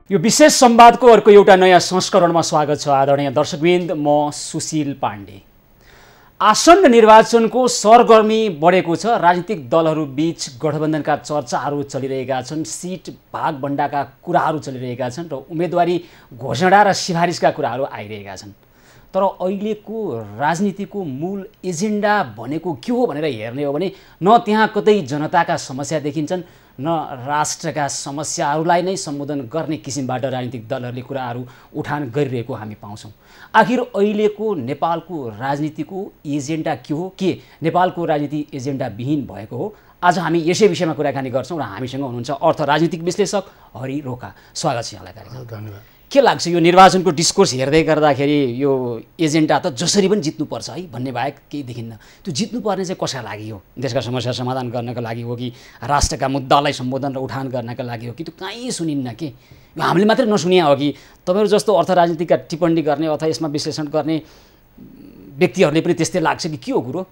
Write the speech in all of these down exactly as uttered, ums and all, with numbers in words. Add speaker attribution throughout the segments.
Speaker 1: यो विशेष संवादको अर्को एउटा नयाँ संस्करणमा स्वागत छ आदरणीय दर्शकवृन्द। म सुशील पाण्डे। आसन्न निर्वाचनको सरगर्मी बढेको छ। राजनीतिक दलहरू बीच गठबन्धनका चर्चाहरू चलिरहेका छन्, सिट भागभण्डाका कुराहरू चलिरहेका छन् र उम्मेदवारी घोषणा र सिफारिसका कुराहरू आइरहेका छन्। तर अहिलेको राजनीतिको मूल एजेन्डा भनेको के हो भनेर हेर्ने हो भने न त्यहाँ कतै जनताका समस्या देखिन्छन्, न राष्ट्रका समस्याहरूलाई नै सम्बोधन गर्ने किसिमबाट राजनीतिक दलहरूले कुराहरू उठान गरिरहेको हामी पाउँछौँ। आखिर अहिलेको नेपालको राजनीतिको एजेन्डा के हो, के नेपालको राजनीति एजेन्डा विहीन भएको हो? आज हामी यसै विषयमा कुराकानी गर्छौँ र हामीसँग हुनुहुन्छ अर्थ राजनीतिक विश्लेषक हरि रोका। स्वागत छ यहाँलाई कार्यक्रममा।
Speaker 2: धन्यवाद।
Speaker 1: के लाग्छ यो निर्वाचनको डिस्कोर्स हेर्दै गर्दाखेरि यो एजेन्डा त जसरी पनि जित्नुपर्छ है भन्ने बाहेक केही देखिन्न। त्यो जित्नुपर्ने चाहिँ कसका लागि हो? देशका समस्या समाधान गर्नका लागि हो कि राष्ट्रका मुद्दालाई सम्बोधन र उठान गर्नका लागि हो कि त्यो कहीँ सुनिन्न के? यो हामीले मात्रै नसुनिया हो कि तपाईँहरू जस्तो अर्थ राजनीतिका टिप्पणी गर्ने अथवा यसमा विश्लेषण गर्ने व्यक्तिहरूले पनि त्यस्तै लाग्छ कि के हो कुरो?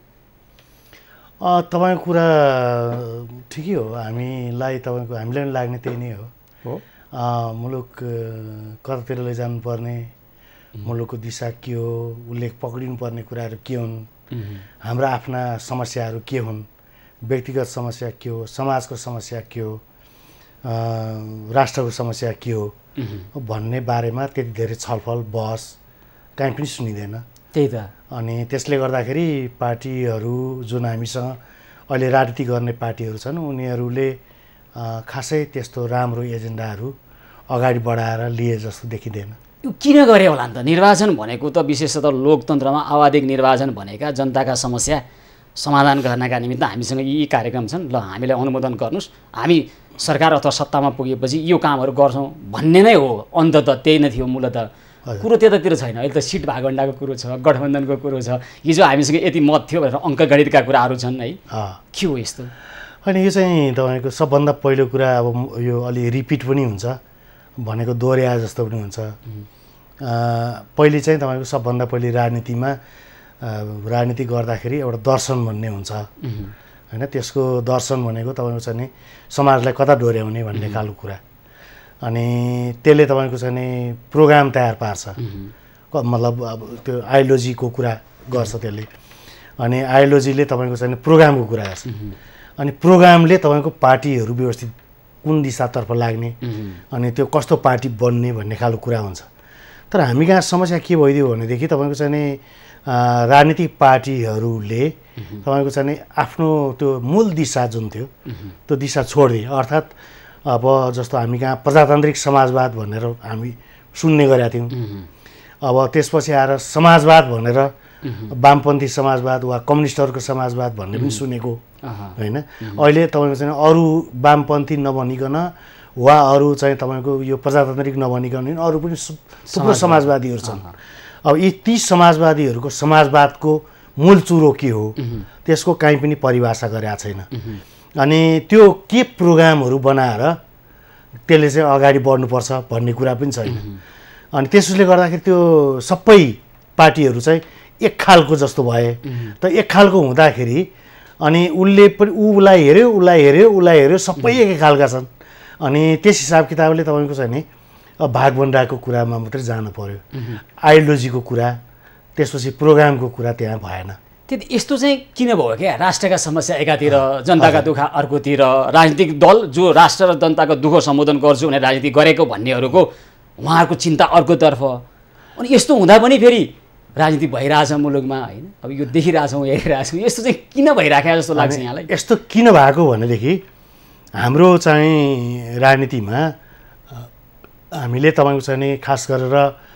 Speaker 2: तपाईँको कुरा ठिकै हो। हामीलाई तपाईँको हामीलाई पनि लाग्ने त्यही नै हो हो मुलुक कतातिर लैजानुपर्ने, मुलुकको दिशा के हो, उल्लेख पक्रिनुपर्ने कुराहरू के हुन्, हाम्रा आफ्ना समस्याहरू के हुन्, व्यक्तिगत समस्या के हो, समाजको समस्या के हो, राष्ट्रको समस्या के हो भन्ने बारेमा त्यति धेरै छलफल बहस कहीँ पनि सुनिँदैन।
Speaker 1: त्यही त।
Speaker 2: अनि त्यसले गर्दाखेरि पार्टीहरू जुन हामीसँग अहिले राजनीति गर्ने पार्टीहरू छन् उनीहरूले खासै त्यस्तो राम्रो एजेन्डाहरू अगाडि बढाएर लिए जस्तो देखिँदैन।
Speaker 1: यो किन गरे होला नि त? निर्वाचन भनेको त विशेषतः लोकतन्त्रमा आवाधिक निर्वाचन भनेका जनताका समस्या समाधान गर्नका निमित्त हामीसँग यी कार्यक्रम छन्, ल हामीलाई अनुमोदन गर्नुहोस्, हामी सरकार अथवा सत्तामा पुगेपछि यो कामहरू गर्छौँ भन्ने नै हो। अन्ततः त्यही नै थियो मूलतः। कुरो त्यतातिर छैन। अहिले त सिट भागभण्डाको कुरो छ, गठबन्धनको कुरो छ, हिजो हामीसँग यति मत थियो भनेर अङ्कगणितका कुराहरू छन् है। के हो यस्तो?
Speaker 2: होइन, यो चाहिँ तपाईँको सबभन्दा पहिलो कुरा अब यो अलि रिपिट पनि हुन्छ भनेको दोहोऱ्याए जस्तो पनि हुन्छ। पहिले चाहिँ तपाईँको सबभन्दा पहिले राजनीतिमा राजनीति गर्दाखेरि एउटा दर्शन भन्ने हुन्छ होइन। त्यसको दर्शन भनेको तपाईँको चाहिँ नि समाजलाई कता डोर्याउने भन्ने खालको कुरा। अनि त्यसले तपाईँको चाहिँ नि प्रोग्राम तयार पार्छ, मतलब अब त्यो आइडियोलोजीको कुरा गर्छ त्यसले। अनि आइडियोलोजीले तपाईँको चाहिँ प्रोग्रामको कुरा गर्छ। अनि प्रोग्रामले तपाईँको पार्टीहरू व्यवस्थित कुन दिशातर्फ लाग्ने अनि त्यो कस्तो पार्टी बन्ने भन्ने खालको कुरा हुन्छ। तर हामी कहाँ समस्या के भइदियो भनेदेखि तपाईँको चाहिँ नि राजनीतिक पार्टीहरूले तपाईँको चाहिँ नि आफ्नो त्यो मूल दिशा जुन थियो त्यो दिशा छोडिदिए। अर्थात् अब जस्तो हामी कहाँ प्रजातान्त्रिक समाजवाद भनेर हामी सुन्ने गरेका थियौँ। अब त्यसपछि आएर समाजवाद भनेर वामपन्थी समाजवाद वा कम्युनिस्टहरूको समाजवाद भन्ने पनि सुनेको होइन। अहिले तपाईँको चाहिँ अरू वामपन्थी नभनिकन वा अरू चाहिँ तपाईँको यो प्रजातान्त्रिक नभनिकन अरू पनि थुप्रो समाजवादीहरू छन्। अब यी ती समाजवादीहरूको समाजवादको मूल चुरो के हो त्यसको कहीँ पनि परिभाषा गरेका छैन। अनि त्यो के प्रोग्रामहरू बनाएर त्यसले चाहिँ अगाडि बढ्नुपर्छ भन्ने कुरा पनि छैन। अनि त्यसले गर्दाखेरि त्यो सबै पार्टीहरू चाहिँ एक खालको जस्तो भए। त एक खालको हुँदाखेरि अनि उसले पनि उसलाई हेऱ्यो उसलाई हेऱ्यो उसलाई हेऱ्यो सबै एकै खालका छन्। अनि त्यस हिसाब किताबले तपाईँको चाहिँ नि भागभण्डाको कुरामा मात्रै जानु पर्यो। आइडियोलोजीको कुरा त्यसपछि प्रोग्रामको कुरा त्यहाँ भएन।
Speaker 1: त्यति यस्तो चाहिँ किन भयो क्या? राष्ट्रका समस्या एकातिर, जनताका दुःख अर्कोतिर, राजनीतिक दल जो राष्ट्र र जनताको दुःख सम्बोधन गर्छु भनेर राजनीति गरेको भन्नेहरूको उहाँहरूको चिन्ता अर्कोतर्फ। अनि यस्तो हुँदा पनि फेरि राजनीति भइरहेछ मुलुकमा होइन। अब यो देखिरहेछौँ हेरिरहेछौँ, यस्तो चाहिँ किन भइराखेको जस्तो लाग्छ यहाँलाई? यस्तो
Speaker 2: किन भएको भनेदेखि हाम्रो चाहिँ राजनीतिमा हामीले तपाईँको चाहिँ नि खास गरेर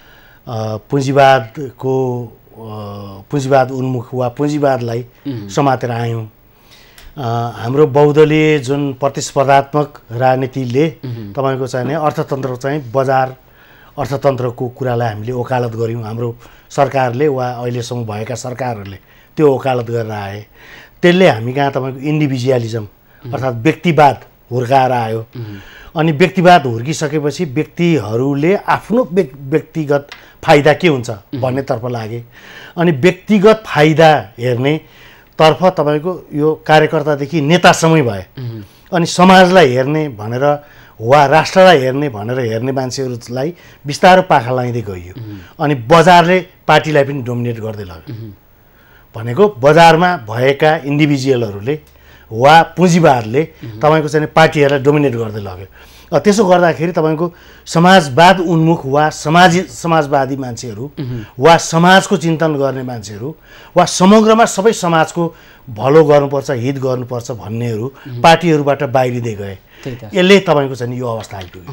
Speaker 2: पुँजीवादको पुँजीवाद उन्मुख वा पुँजीवादलाई समातेर आयौँ। हाम्रो बहुदलीय जुन प्रतिस्पर्धात्मक राजनीतिले तपाईँको चाहिँ नि अर्थतन्त्र चाहिँ बजार अर्थतन्त्रको कुरालाई हामीले वकालत गऱ्यौँ। हाम्रो सरकारले वा अहिलेसम्म भएका सरकारहरूले त्यो वकालत गरेर आए। त्यसले हामी कहाँ तपाईँको इन्डिभिजुअलिजम अर्थात् व्यक्तिवाद हुर्काएर आयो। अनि व्यक्तिवाद हुर्किसकेपछि व्यक्तिहरूले आफ्नो व्यक्तिगत फाइदा के हुन्छ भन्नेतर्फ लागे। अनि व्यक्तिगत फाइदा हेर्नेतर्फ तपाईँको यो कार्यकर्तादेखि नेतासम्मै भए। अनि समाजलाई हेर्ने भनेर वा राष्ट्रलाई हेर्ने भनेर हेर्ने मान्छेहरूलाई बिस्तारो पाखा लगाइँदै गइयो अनि बजारले पार्टीलाई पनि डोमिनेट गर्दै लग्यो भनेको बजारमा भएका इन्डिभिजुअलहरूले वा पुँजीवादले तपाईँको चाहिँ पार्टीहरूलाई डोमिनेट गर्दै लग्यो त्यसो गर्दाखेरि तपाईँको समाजवाद उन्मुख वा समाजी समाजवादी मान्छेहरू वा समाजको चिन्तन गर्ने मान्छेहरू वा समग्रमा सबै समाजको भलो गर्नुपर्छ हित गर्नुपर्छ भन्नेहरू पार्टीहरूबाट बाहिरिँदै गए यसले तपाईँको चाहिँ यो अवस्था आइपुग्यो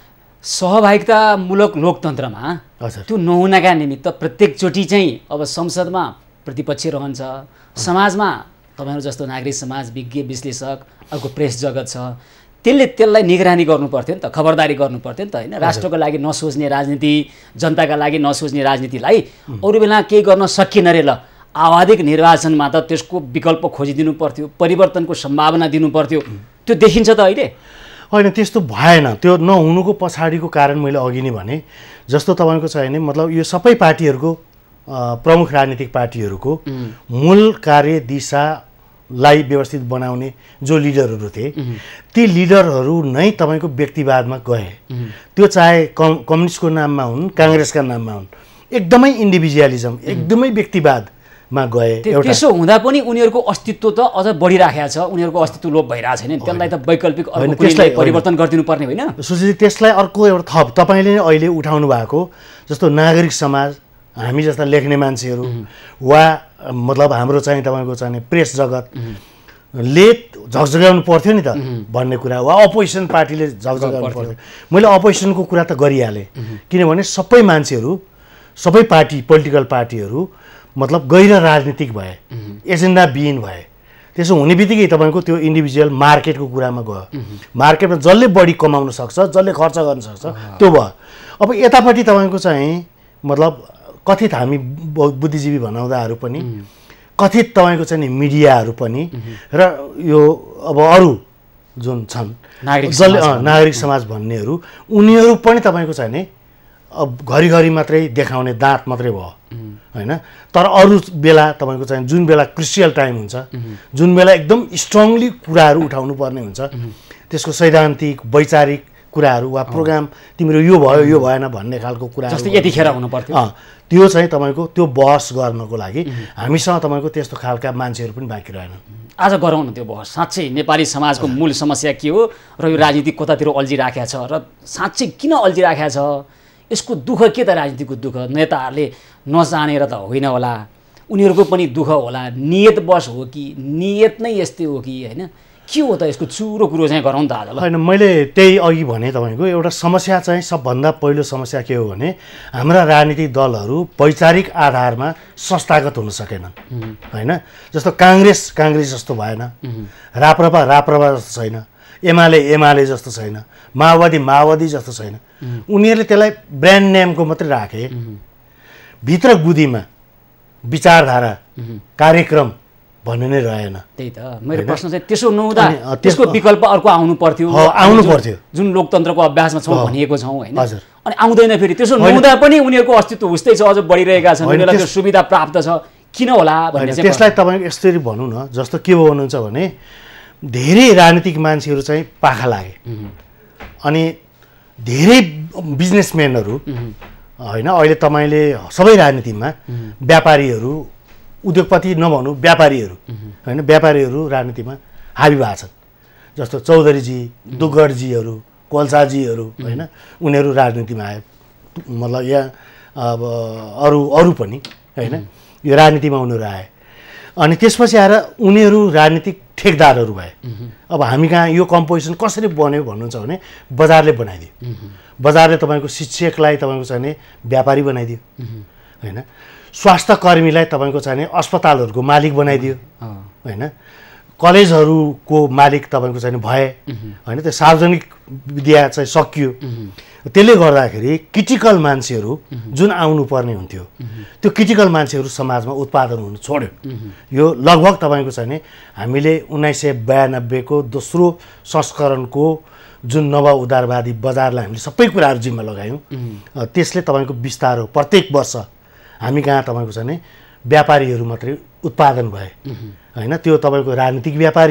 Speaker 1: सहभागितामूलक लोकतन्त्रमा त्यो नहुनका निमित्त प्रत्येकचोटि चाहिँ अब संसदमा प्रतिपक्ष रहन्छ समाजमा तपाईँहरू जस्तो नागरिक समाज विज्ञ विश्लेषक अर्को प्रेस जगत छ त्यसले त्यसलाई निगरानी गर्नु पर्थ्यो नि त खबरदारी गर्नु पर्थ्यो नि त होइन राष्ट्रको लागि नसोच्ने राजनीति जनताका लागि नसोच्ने राजनीतिलाई अरू बेला केही गर्न सकिएन रे ल आवधिक निर्वाचनमा त त्यसको विकल्प खोजिदिनु पर्थ्यो परिवर्तनको सम्भावना दिनु पर्थ्यो त्यो देखिन्छ त अहिले
Speaker 2: होइन त्यस्तो भएन त्यो नहुनुको पछाडिको कारण मैले अघि नै भने जस्तो तपाईँको चाहिँ मतलब यो सबै पार्टीहरूको प्रमुख राजनीतिक पार्टीहरूको मूल कार्य दिशालाई व्यवस्थित बनाउने जो लिडरहरू थिए ती लिडरहरू नै तपाईँको व्यक्तिवादमा गए त्यो चाहे कम कम्युनिस्टको नाममा हुन् काङ्ग्रेसका नाममा हुन् एकदमै इन्डिभिजुअलिजम एकदमै व्यक्तिवादमा गए
Speaker 1: त्यसो हुँदा पनि उनीहरूको अस्तित्व त अझ बढिराखेको छ उनीहरूको अस्तित्व लोप भइरहेको छैन त्यसलाई त वैकल्पिक त्यसलाई परिवर्तन गरिदिनु पर्ने होइन
Speaker 2: सुशील त्यसलाई अर्को एउटा थप तपाईँले नै अहिले उठाउनु भएको जस्तो नागरिक समाज हामी जस्ता लेख्ने मान्छेहरू वा मतलब हाम्रो चाहिँ तपाईँको चाहिँ प्रेस जगतले झकझगाउनु पर्थ्यो नि त भन्ने कुरा वा अपोजिसन पार्टीले झकझगाउनु पर्थ्यो मैले अपोजिसनको कुरा त गरिहालेँ किनभने सबै मान्छेहरू सबै पार्टी पोलिटिकल पार्टीहरू मतलब गैर राजनीतिक भए एजेन्डा विहीन भए त्यसो हुने बित्तिकै तपाईँको त्यो इन्डिभिजुअल मार्केटको कुरामा गयो मार्केटमा जसले बढी कमाउन सक्छ जसले खर्च गर्न सक्छ त्यो भयो अब यतापट्टि तपाईँको चाहिँ मतलब कथित हामी बुद्धिजीवी भनाउँदाहरू पनि कथित तपाईँको चाहिँ मिडियाहरू पनि र यो अब अरू जुन छन् जसले नागरिक समाज भन्नेहरू उनीहरू पनि तपाईँको चाहिँ नि अब घरिघरि मात्रै देखाउने दाँत मात्रै भयो होइन तर अरू बेला तपाईँको चाहिँ जुन बेला क्रुसियल टाइम हुन्छ जुन बेला एकदम स्ट्रङली कुराहरू उठाउनु पर्ने हुन्छ त्यसको सैद्धान्तिक वैचारिक कुराहरू वा प्रोग्राम तिम्रो यो भयो यो भएन भन्ने खालको कुरा
Speaker 1: जस्तै यतिखेर हुनु पर्थ्यो
Speaker 2: त्यो चाहिँ तपाईँको त्यो बहस गर्नको लागि हामीसँग तपाईँको त्यस्तो खालका मान्छेहरू पनि बाँकी रहेनन्
Speaker 1: आज गरौँ न त्यो बहस साँच्चै नेपाली समाजको मूल समस्या के हो र यो राजनीति कतातिर अल्झिराखेको छ र साँच्चै किन अल्झिराखेको छ यसको दुःख के त राजनीतिको दुःख नेताहरूले नजानेर त होइन होला उनीहरूको पनि दुःख होला नियत बस हो कि नियत नै यस्तै हो कि होइन के हो त यसको चुरो कुरो चाहिँ गरौँ त आज ल
Speaker 2: होइन मैले त्यही अघि भने तपाईँको एउटा समस्या चाहिँ सबभन्दा पहिलो समस्या के हो भने हाम्रा राजनीतिक दलहरू वैचारिक आधारमा संस्थागत हुन सकेनन् होइन जस्तो काङ्ग्रेस काङ्ग्रेस जस्तो भएन राप्रपा राप्रपा जस्तो छैन एमाले एमाले जस्तो छैन माओवादी माओवादी जस्तो छैन उनीहरूले त्यसलाई ब्रान्ड नेमको मात्रै राखे भित्र बुद्धिमा विचारधारा कार्यक्रम भन्ने नै रहेन
Speaker 1: त्यही त मेरो प्रश्न चाहिँ त्यसो नहुँदा त्यसको विकल्प अर्को आउनु पर्थ्यो
Speaker 2: आउनु पर्थ्यो
Speaker 1: जुन लोकतन्त्रको अभ्यासमा छौँ भनिएको छौँ होइन अनि आउँदैन फेरि त्यसो नहुँदा पनि उनीहरूको अस्तित्व उस्तै छ अझ बढिरहेका छन् उनीहरूलाई त्यो सुविधा प्राप्त छ किन होला भन्ने चाहिँ
Speaker 2: त्यसलाई तपाईँको यसरी भनौँ न जस्तो के भन्नुहुन्छ भने धेरै राजनीतिक मान्छेहरू चाहिँ पाखा लागे अनि धेरै बिजनेसम्यानहरू होइन अहिले तपाईँले सबै राजनीतिमा व्यापारीहरू उद्योगपति नभनौँ व्यापारीहरू होइन व्यापारीहरू राजनीतिमा हाबी भएको छन् जस्तो चौधरीजी दुगरजीहरू कोल्साजीहरू होइन उनीहरू राजनीतिमा आए मतलब यहाँ अब अरू अरू पनि होइन यो राजनीतिमा उनीहरू आए अनि त्यसपछि आएर उनीहरू राजनीतिक ठेकदारहरू भए अब हामी कहाँ यो कम्पोजिसन कसरी बन्यो भन्नुहुन्छ भने बजारले बनाइदियो बजारले तपाईँको शिक्षकलाई तपाईँको चाहिने व्यापारी बनाइदियो होइन स्वास्थ्य कर्मीलाई तपाईँको चाहिने अस्पतालहरूको मालिक बनाइदियो होइन कलेजहरूको मालिक तपाईँको चाहिँ भए होइन त्यो सार्वजनिक विद्या चाहिँ सकियो त्यसले गर्दाखेरि क्रिटिकल मान्छेहरू जुन आउनुपर्ने हुन्थ्यो त्यो क्रिटिकल मान्छेहरू समाजमा उत्पादन हुनु छोड्यो यो लगभग तपाईँको चाहिँ नि हामीले उन्नाइस सय बयानब्बेको दोस्रो संस्करणको जुन नव उदारवादी बजारलाई हामीले सबै कुराहरू जिम्मा लगायौँ त्यसले तपाईँको बिस्तारो प्रत्येक वर्ष हामी कहाँ तपाईँको चाहिँ नि व्यापारीहरू मात्रै उत्पादन भए होइन त्यो तपाईँको राजनीतिक व्यापारी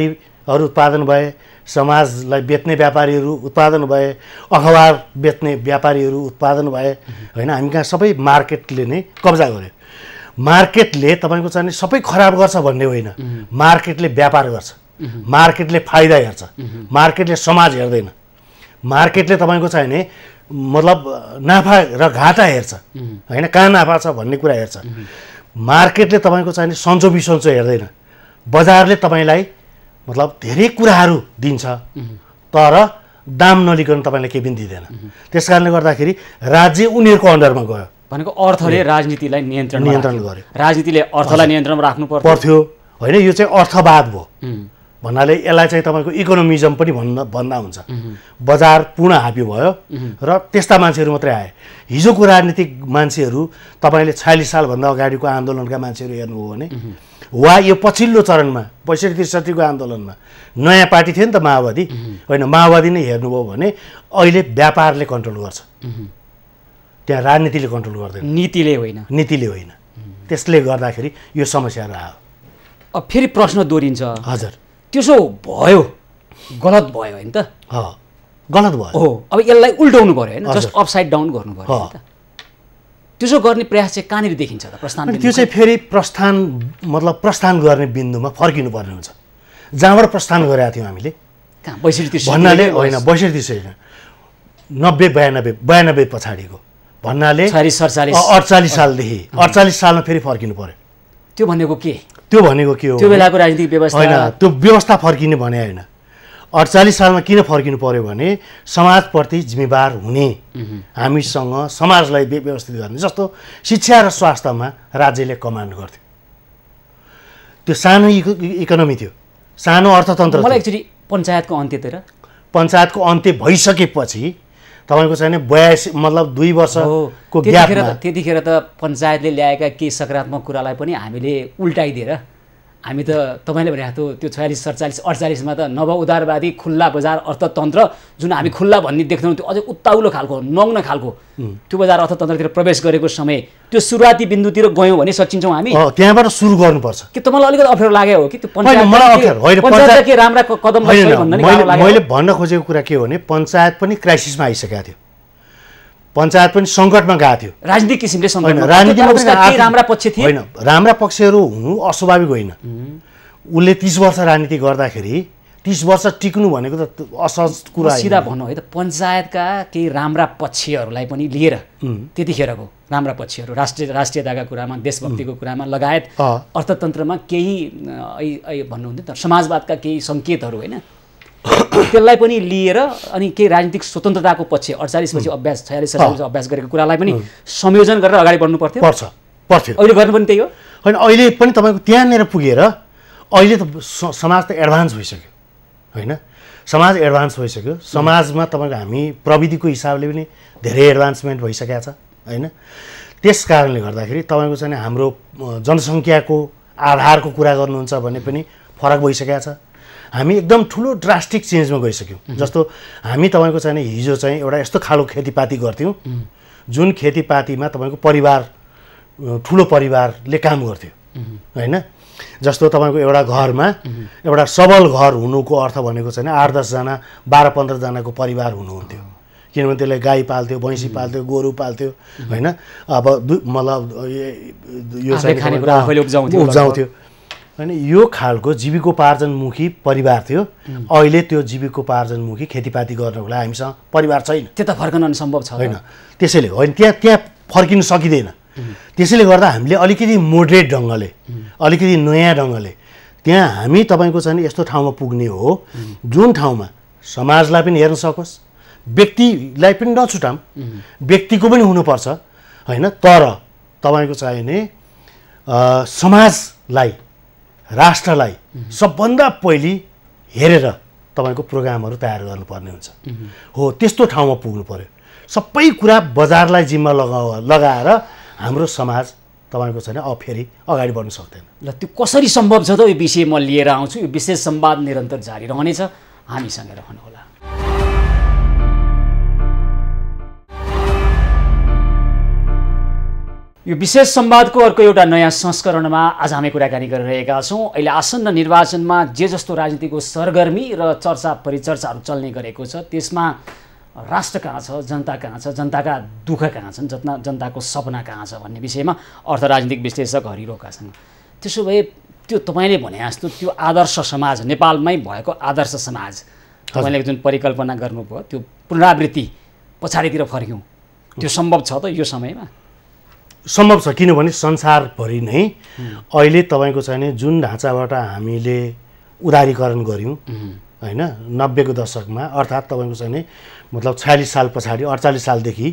Speaker 2: उत्पादन भए, समाजलाई बेच्ने व्यापारीहरू उत्पादन भए, अखबार बेच्ने व्यापारीहरू उत्पादन भए होइन। हामी कहाँ सबै मार्केटले नै कब्जा गर्यो। मार्केटले तपाईँको चाहिँ सबै खराब गर्छ भन्ने होइन, मार्केटले व्यापार गर्छ, मार्केटले फाइदा हेर्छ, मार्केटले समाज हेर्दैन। मार्केटले तपाईँको चाहिँ नि मतलब नाफा र घाटा हेर्छ होइन, कहाँ नाफा छ भन्ने कुरा हेर्छ। मार्केटले तपाईँको चाहिँ नि सन्चो बिसन्चो हेर्दैन। बजारले तपाईँलाई मतलब धेरै कुराहरू दिन्छ तर दाम नलिकन तपाईँलाई केही पनि दिँदैन। त्यस कारणले गर्दाखेरि राज्य उनीहरूको अन्डरमा गयो।
Speaker 1: भनेको अर्थले राजनीतिलाई नियन्त्रण
Speaker 2: नियन्त्रण गर्यो,
Speaker 1: राजनीतिले अर्थलाई नियन्त्रणमा राख्नु
Speaker 2: पर्थ्यो होइन। यो चाहिँ अर्थवाद भयो भन्नाले यसलाई चाहिँ तपाईँको इकोनोमिजम पनि भन्न भन्दा हुन्छ। बजार पूर्ण हाबी भयो र त्यस्ता मान्छेहरू मात्रै आए। हिजोको राजनीतिक मान्छेहरू तपाईँले छयालिस सालभन्दा अगाडिको आन्दोलनका मान्छेहरू हेर्नुभयो भने वा यो पछिल्लो चरणमा पैँसठी त्रिसठीको आन्दोलनमा नयाँ पार्टी थियो नि त माओवादी होइन, माओवादी नै हेर्नुभयो भने अहिले व्यापारले कन्ट्रोल गर्छ, त्यहाँ राजनीतिले कन्ट्रोल गर्दैन,
Speaker 1: नीतिले होइन
Speaker 2: नीतिले होइन। त्यसले गर्दाखेरि यो समस्याहरू आयो।
Speaker 1: अब फेरि प्रश्न दोहोरिन्छ,
Speaker 2: हजुर
Speaker 1: त्यसो भयो गलत भयो होइन त?
Speaker 2: गलत भयो
Speaker 1: हो। अब यसलाई उल्टाउनु पर्यो होइन, जस्ट अपसाइड डाउन गर्नु पर्यो नि त। त्यसो गर्ने प्रयास चाहिँ कहाँनिर देखिन्छ त प्रस्थान?
Speaker 2: त्यो चाहिँ फेरि प्रस्थान मतलब प्रस्थान गर्ने बिन्दुमा फर्किनु पर्ने हुन्छ। जहाँबाट प्रस्थान गरेका थियौँ हामीले
Speaker 1: कहाँ बैसठी त्रिसठी
Speaker 2: भन्नाले होइन, बैसठी त्रिसठी होइन, नब्बे बयानब्बे बयानब्बे पछाडिको भन्नाले
Speaker 1: छयालिस सडचालिस
Speaker 2: अडचालिस सालदेखि अडचालिस सालमा फेरि फर्किनु पर्यो।
Speaker 1: त्यो भनेको के?
Speaker 2: त्यो भनेको के हो?
Speaker 1: त्यो बेलाको राजनीतिक व्यवस्था
Speaker 2: होइन, त्यो व्यवस्था फर्किने भने होइन। अडचालिस सालमा किन फर्किनु पर्यो भने समाजप्रति जिम्मेवार हुने, हामीसँग समाजलाई व्यवस्थित गर्ने। जस्तो शिक्षा र स्वास्थ्यमा राज्यले कमान्ड गर्थ्यो, त्यो सानो इकोनोमी थियो, सानो अर्थतन्त्र।
Speaker 1: मलाई एक्चुअली पञ्चायतको अन्त्यतिर
Speaker 2: पञ्चायतको अन्त्य भइसकेपछि तपाईँको चाहिँ बयासी मतलब दुई वर्षको ग्यापमा
Speaker 1: त्यतिखेर त पञ्चायतले ल्याएका केही सकारात्मक कुरालाई पनि हामीले उल्टाइदिएर हामी त तपाईँले भनेको त्यो छयालिस सडचालिस अडचालिसमा त नव उदारवादी खुल्ला बजार अर्थतन्त्र जुन हामी खुल्ला भन्ने देख्दैनौँ, त्यो अझै उत्ताउलो खालको नग्न खालको त्यो बजार अर्थतन्त्रतिर प्रवेश गरेको समय त्यो सुरुवाती बिन्दुतिर गयौँ भने सचिन्छौँ हामी।
Speaker 2: त्यहाँबाट सुरु गर्नुपर्छ।
Speaker 1: के तपाईँलाई अलिकति अप्ठ्यारो लाग्यो हो कि त्यो
Speaker 2: पञ्चायत
Speaker 1: के राम्रा कदम
Speaker 2: मैले भन्न खोजेको कुरा के हो भने पञ्चायत पनि क्राइसिसमा आइसकेको थियो, पञ्चायत पनि सङ्कटमा गएको थियो
Speaker 1: राजनीतिक किसिमले।
Speaker 2: राजनीतिक
Speaker 1: राम्रा पक्ष थिए
Speaker 2: होइन, राम्रा पक्षहरू हुनु अस्वाभाविक होइन। उसले तिस वर्ष राजनीति गर्दाखेरि तिस वर्ष टिक्नु भनेको त असहज कुरा।
Speaker 1: सिधा भनौँ है त, पञ्चायतका केही राम्रा पक्षहरूलाई पनि लिएर त्यतिखेरको राम्रा पक्षहरू राष्ट्रिय राष्ट्रियताका कुरामा, देशभक्तिको कुरामा लगायत अर्थतन्त्रमा केही भन्नुहुन्थ्यो त समाजवादका केही सङ्केतहरू होइन, त्यसलाई पनि लिएर अनि केही राजनीतिक स्वतन्त्रताको पक्ष अडचालिसपछि अभ्यास छयालिस सडचालिस अभ्यास गरेको कुरालाई पनि संयोजन गरेर अगाडि बढ्नु पर्थ्यो
Speaker 2: पर्छ पर्थ्यो
Speaker 1: अहिले गर्नु पनि त्यही हो
Speaker 2: होइन। अहिले पनि तपाईँको त्यहाँनिर पुगेर अहिले त समाज त एडभान्स भइसक्यो होइन, समाज एडभान्स भइसक्यो। समाजमा तपाईँको हामी प्रविधिको हिसाबले पनि धेरै एडभान्समेन्ट भइसकेको छ होइन। त्यस कारणले गर्दाखेरि तपाईँको चाहिँ हाम्रो जनसङ्ख्याको आधारको कुरा गर्नुहुन्छ भने पनि फरक भइसकेको छ। हामी एकदम ठुलो ड्रास्टिक चेन्जमा गइसक्यौँ। जस्तो हामी तपाईँको चाहिँ हिजो चाहिँ एउटा यस्तो खालको खेतीपाती गर्थ्यौँ जुन खेतीपातीमा तपाईँको परिवार ठुलो परिवारले काम गर्थ्यो होइन। जस्तो तपाईँको एउटा घरमा एउटा सबल घर हुनुको अर्थ भनेको चाहिँ आठ दसजना बाह्र पन्ध्रजनाको परिवार हुनुहुन्थ्यो, किनभने त्यसले गाई पाल्थ्यो, भैँसी पाल्थ्यो, गोरु पाल्थ्यो होइन। अब मतलब यो चाहिँ उब्जाउँथ्यो होइन। यो खालको जीविकोपार्जनमुखी परिवार थियो। अहिले त्यो जीविकोपार्जनमुखी खेतीपाती गर्नको लागि हामीसँग परिवार छैन,
Speaker 1: त्यो त फर्कन सम्भव छ
Speaker 2: होइन। त्यसैले होइन, त्यहाँ त्यहाँ फर्किन सकिँदैन। त्यसैले गर्दा हामीले अलिकति मोडरेट ढङ्गले, अलिकति नयाँ ढङ्गले त्यहाँ हामी तपाईँको चाहिँ यस्तो ठाउँमा पुग्ने हो जुन ठाउँमा समाजलाई पनि हेर्न सकोस्, व्यक्तिलाई पनि नछुटाऊँ, व्यक्तिको पनि हुनुपर्छ होइन। तर तपाईँको चाहिने समाजलाई, राष्ट्रलाई सबभन्दा पहिले हेरेर तपाईँको प्रोग्रामहरू तयार गर्नुपर्ने हुन्छ हो। त्यस्तो ठाउँमा पुग्नु पर्यो। सबै कुरा बजारलाई जिम्मा लगा लगाएर हाम्रो समाज तपाईँको छैन अब फेरि अगाडि बढ्न सक्दैन।
Speaker 1: ल त्यो कसरी सम्भव छ त? यो विषय म लिएर आउँछु। यो विशेष संवाद निरन्तर जारी रहनेछ, हामीसँग रहनुहोला। यो विशेष संवादको अर्को एउटा नयाँ संस्करणमा आज हामी कुराकानी गरिरहेका छौँ। अहिले आसन्न निर्वाचनमा जे जस्तो राजनीतिको सरगर्मी र चर्चा परिचर्चाहरू चल्ने गरेको छ, त्यसमा राष्ट्र कहाँ छ, जनता कहाँ छ, जनताका दुःख कहाँ छन्, जतना जनताको सपना कहाँ छ भन्ने विषयमा अर्थ राजनीतिक विश्लेषक हरिरोका छन्। त्यसो भए त्यो तपाईँले भने जस्तो त्यो आदर्श समाज, नेपालमै भएको आदर्श समाज तपाईँले जुन परिकल्पना गर्नुभयो, त्यो पुनरावृत्ति पछाडितिर फर्क्यौँ, त्यो सम्भव छ त यो समयमा?
Speaker 2: सम्भव छ, किनभने संसारभरि नै अहिले तपाईँको चाहिँ नि जुन ढाँचाबाट हामीले उदारीकरण गऱ्यौँ होइन नब्बेको दशकमा, अर्थात् तपाईँको चाहिँ नि मतलब छयालिस साल पछाडि अडचालिस सालदेखि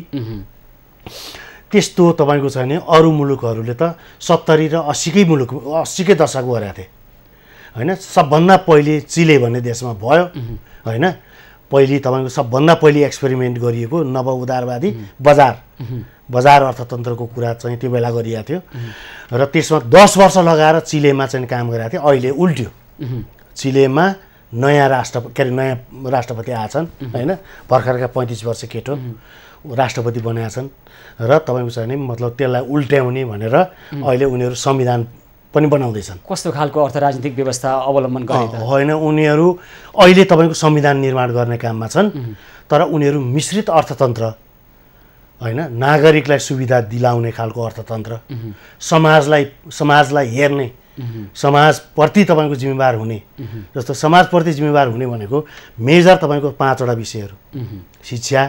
Speaker 2: त्यस्तो तपाईँको चाहिँ नि अरू मुलुकहरूले त सत्तरी र अस्सीकै मुलुक अस्सीकै दशक गरेका थिए होइन। सबभन्दा पहिले चिले भन्ने देशमा भयो होइन। पहिले तपाईँको सबभन्दा पहिले एक्सपेरिमेन्ट गरिएको नव उदारवादी बजार बजार अर्थतन्त्रको कुरा चाहिँ त्यो बेला गरिएको थियो र त्यसमा दस वर्ष लगाएर चिलेमा चाहिँ काम गरेका थिए। अहिले उल्ट्यो, चिलेमा नयाँ राष्ट्र के अरे नयाँ राष्ट्रपति आएछन् होइन। भर्खरका पैँतिस वर्ष केटो राष्ट्रपति बनाएका छन् र तपाईँको चाहिँ नि मतलब त्यसलाई उल्ट्याउने भनेर अहिले उनीहरू संविधान पनि बनाउँदैछन्।
Speaker 1: कस्तो खालको अर्थ राजनीतिक व्यवस्था अवलम्बन गरे त?
Speaker 2: होइन, उनीहरू अहिले तपाईँको संविधान निर्माण गर्ने काममा छन्, तर उनीहरू मिश्रित अर्थतन्त्र होइन, नागरिकलाई सुविधा दिलाउने खालको अर्थतन्त्र, समाजलाई समाजलाई हेर्ने, समाजप्रति तपाईँको जिम्मेवार हुने, जस्तो समाजप्रति जिम्मेवार हुने भनेको मेजर तपाईँको पाँचवटा विषयहरू, शिक्षा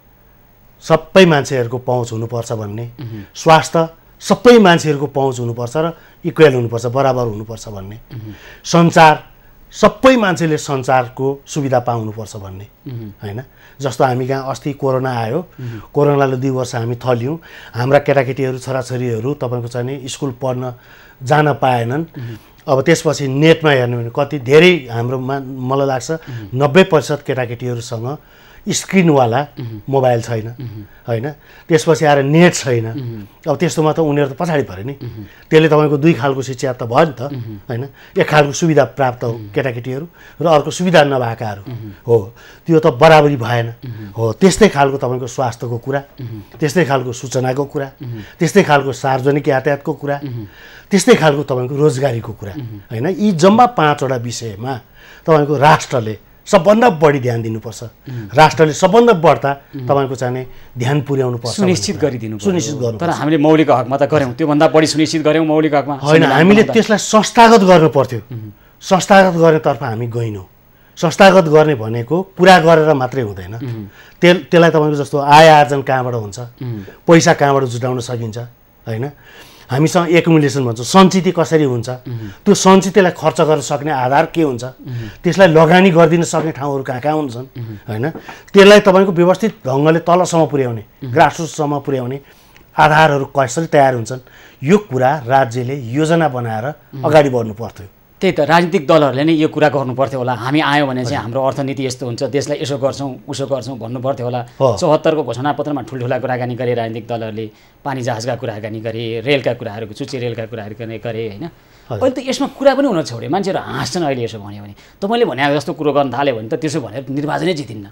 Speaker 2: सबै मान्छेहरूको पहुँच हुनुपर्छ भन्ने, स्वास्थ्य सबै मान्छेहरूको पहुँच हुनुपर्छ र इक्वेल हुनुपर्छ, बराबर हुनुपर्छ भन्ने, सञ्चार सबै मान्छेले सञ्चारको सुविधा पाउनुपर्छ भन्ने होइन। जस्तो हामी कहाँ अस्ति कोरोना आयो, कोरोनाले दुई वर्ष हामी थल्यौँ, हाम्रा केटाकेटीहरू छोराछोरीहरू तपाईँको चाहिँ नि स्कुल पढ्न जान पाएनन्। अब त्यसपछि नेटमा हेर्नु भने कति धेरै हाम्रोमा मलाई लाग्छ नब्बे प्रतिशत केटाकेटीहरूसँग स्क्रिनवाला मोबाइल छैन होइन। त्यसपछि आएर नेट छैन। अब त्यस्तोमा त उनीहरू त पछाडि पऱ्यो नि। त्यसले तपाईँको दुई खालको शिक्षा त भयो नि त होइन। एक खालको सुविधा प्राप्त हो केटाकेटीहरू र अर्को सुविधा नभएकाहरू हो, त्यो त बराबरी भएन हो। त्यस्तै खालको तपाईँको स्वास्थ्यको कुरा, त्यस्तै खालको सूचनाको कुरा, त्यस्तै खालको सार्वजनिक यातायातको कुरा, त्यस्तै खालको तपाईँको रोजगारीको कुरा होइन। यी जम्मा पाँचवटा विषयमा तपाईँको राष्ट्रले सबभन्दा बढी ध्यान दिनुपर्छ। राष्ट्रले सबभन्दा बढ्ता तपाईँको चाहिँ ध्यान पुर्याउनु पर्छ,
Speaker 1: सुनिश्चित गरिदिनु
Speaker 2: सुनिश्चित गर्नु।
Speaker 1: तर हामीले मौलिक हकमा त गऱ्यौँ, त्योभन्दा बढी सुनिश्चित गऱ्यौँ मौलिक हकमा
Speaker 2: होइन। हामीले त्यसलाई संस्थागत गर्नु पर्थ्यो, संस्थागत गर्नेतर्फ हामी गएनौँ। संस्थागत गर्ने भनेको पुरा गरेर मात्रै हुँदैन, तेल त्यसलाई तपाईँको जस्तो आय आर्जन कहाँबाट हुन्छ, पैसा कहाँबाट जुटाउन सकिन्छ होइन। हामीसँग एकुमुलेसन भन्छ, सञ्चित कसरी हुन्छ, त्यो सञ्चितलाई खर्च गर्न सक्ने आधार के हुन्छ, त्यसलाई लगानी गरिदिन सक्ने ठाउँहरू कहाँ कहाँ हुन्छन् होइन। त्यसलाई तपाईँको व्यवस्थित ढङ्गले तलसम्म पुर्याउने, ग्रासरुटसम्म पुर्याउने आधारहरू कसरी तयार हुन्छन्, यो कुरा राज्यले योजना बनाएर अगाडि बढ्नु पर्थ्यो।
Speaker 1: त्यही त राजनीतिक दलहरूले नै यो कुरा गर्नु पर्थ्यो होला। हामी आयौँ भने चाहिँ हाम्रो अर्थनीति यस्तो हुन्छ, देशलाई यसो गर्छौँ उसो गर्छौँ भन्नु पर्थ्यो होला। चौहत्तरको घोषणापत्रमा ठुल्ठुला कुराकानी गरे राजनीतिक दलहरूले, पानी जहाजका कुराकानी गरे, रेलका कुराहरू, चुच्चे रेलका कुराहरू गरे होइन। अहिले त यसमा कुरा पनि हुन छोड्यो, मान्छेहरू हाँस्छन् अहिले यसो भन्यो भने। तपाईँले भने जस्तो कुरो गर्न थाल्यो भने त त्यसो भनेर निर्वाचनै जितिन्न,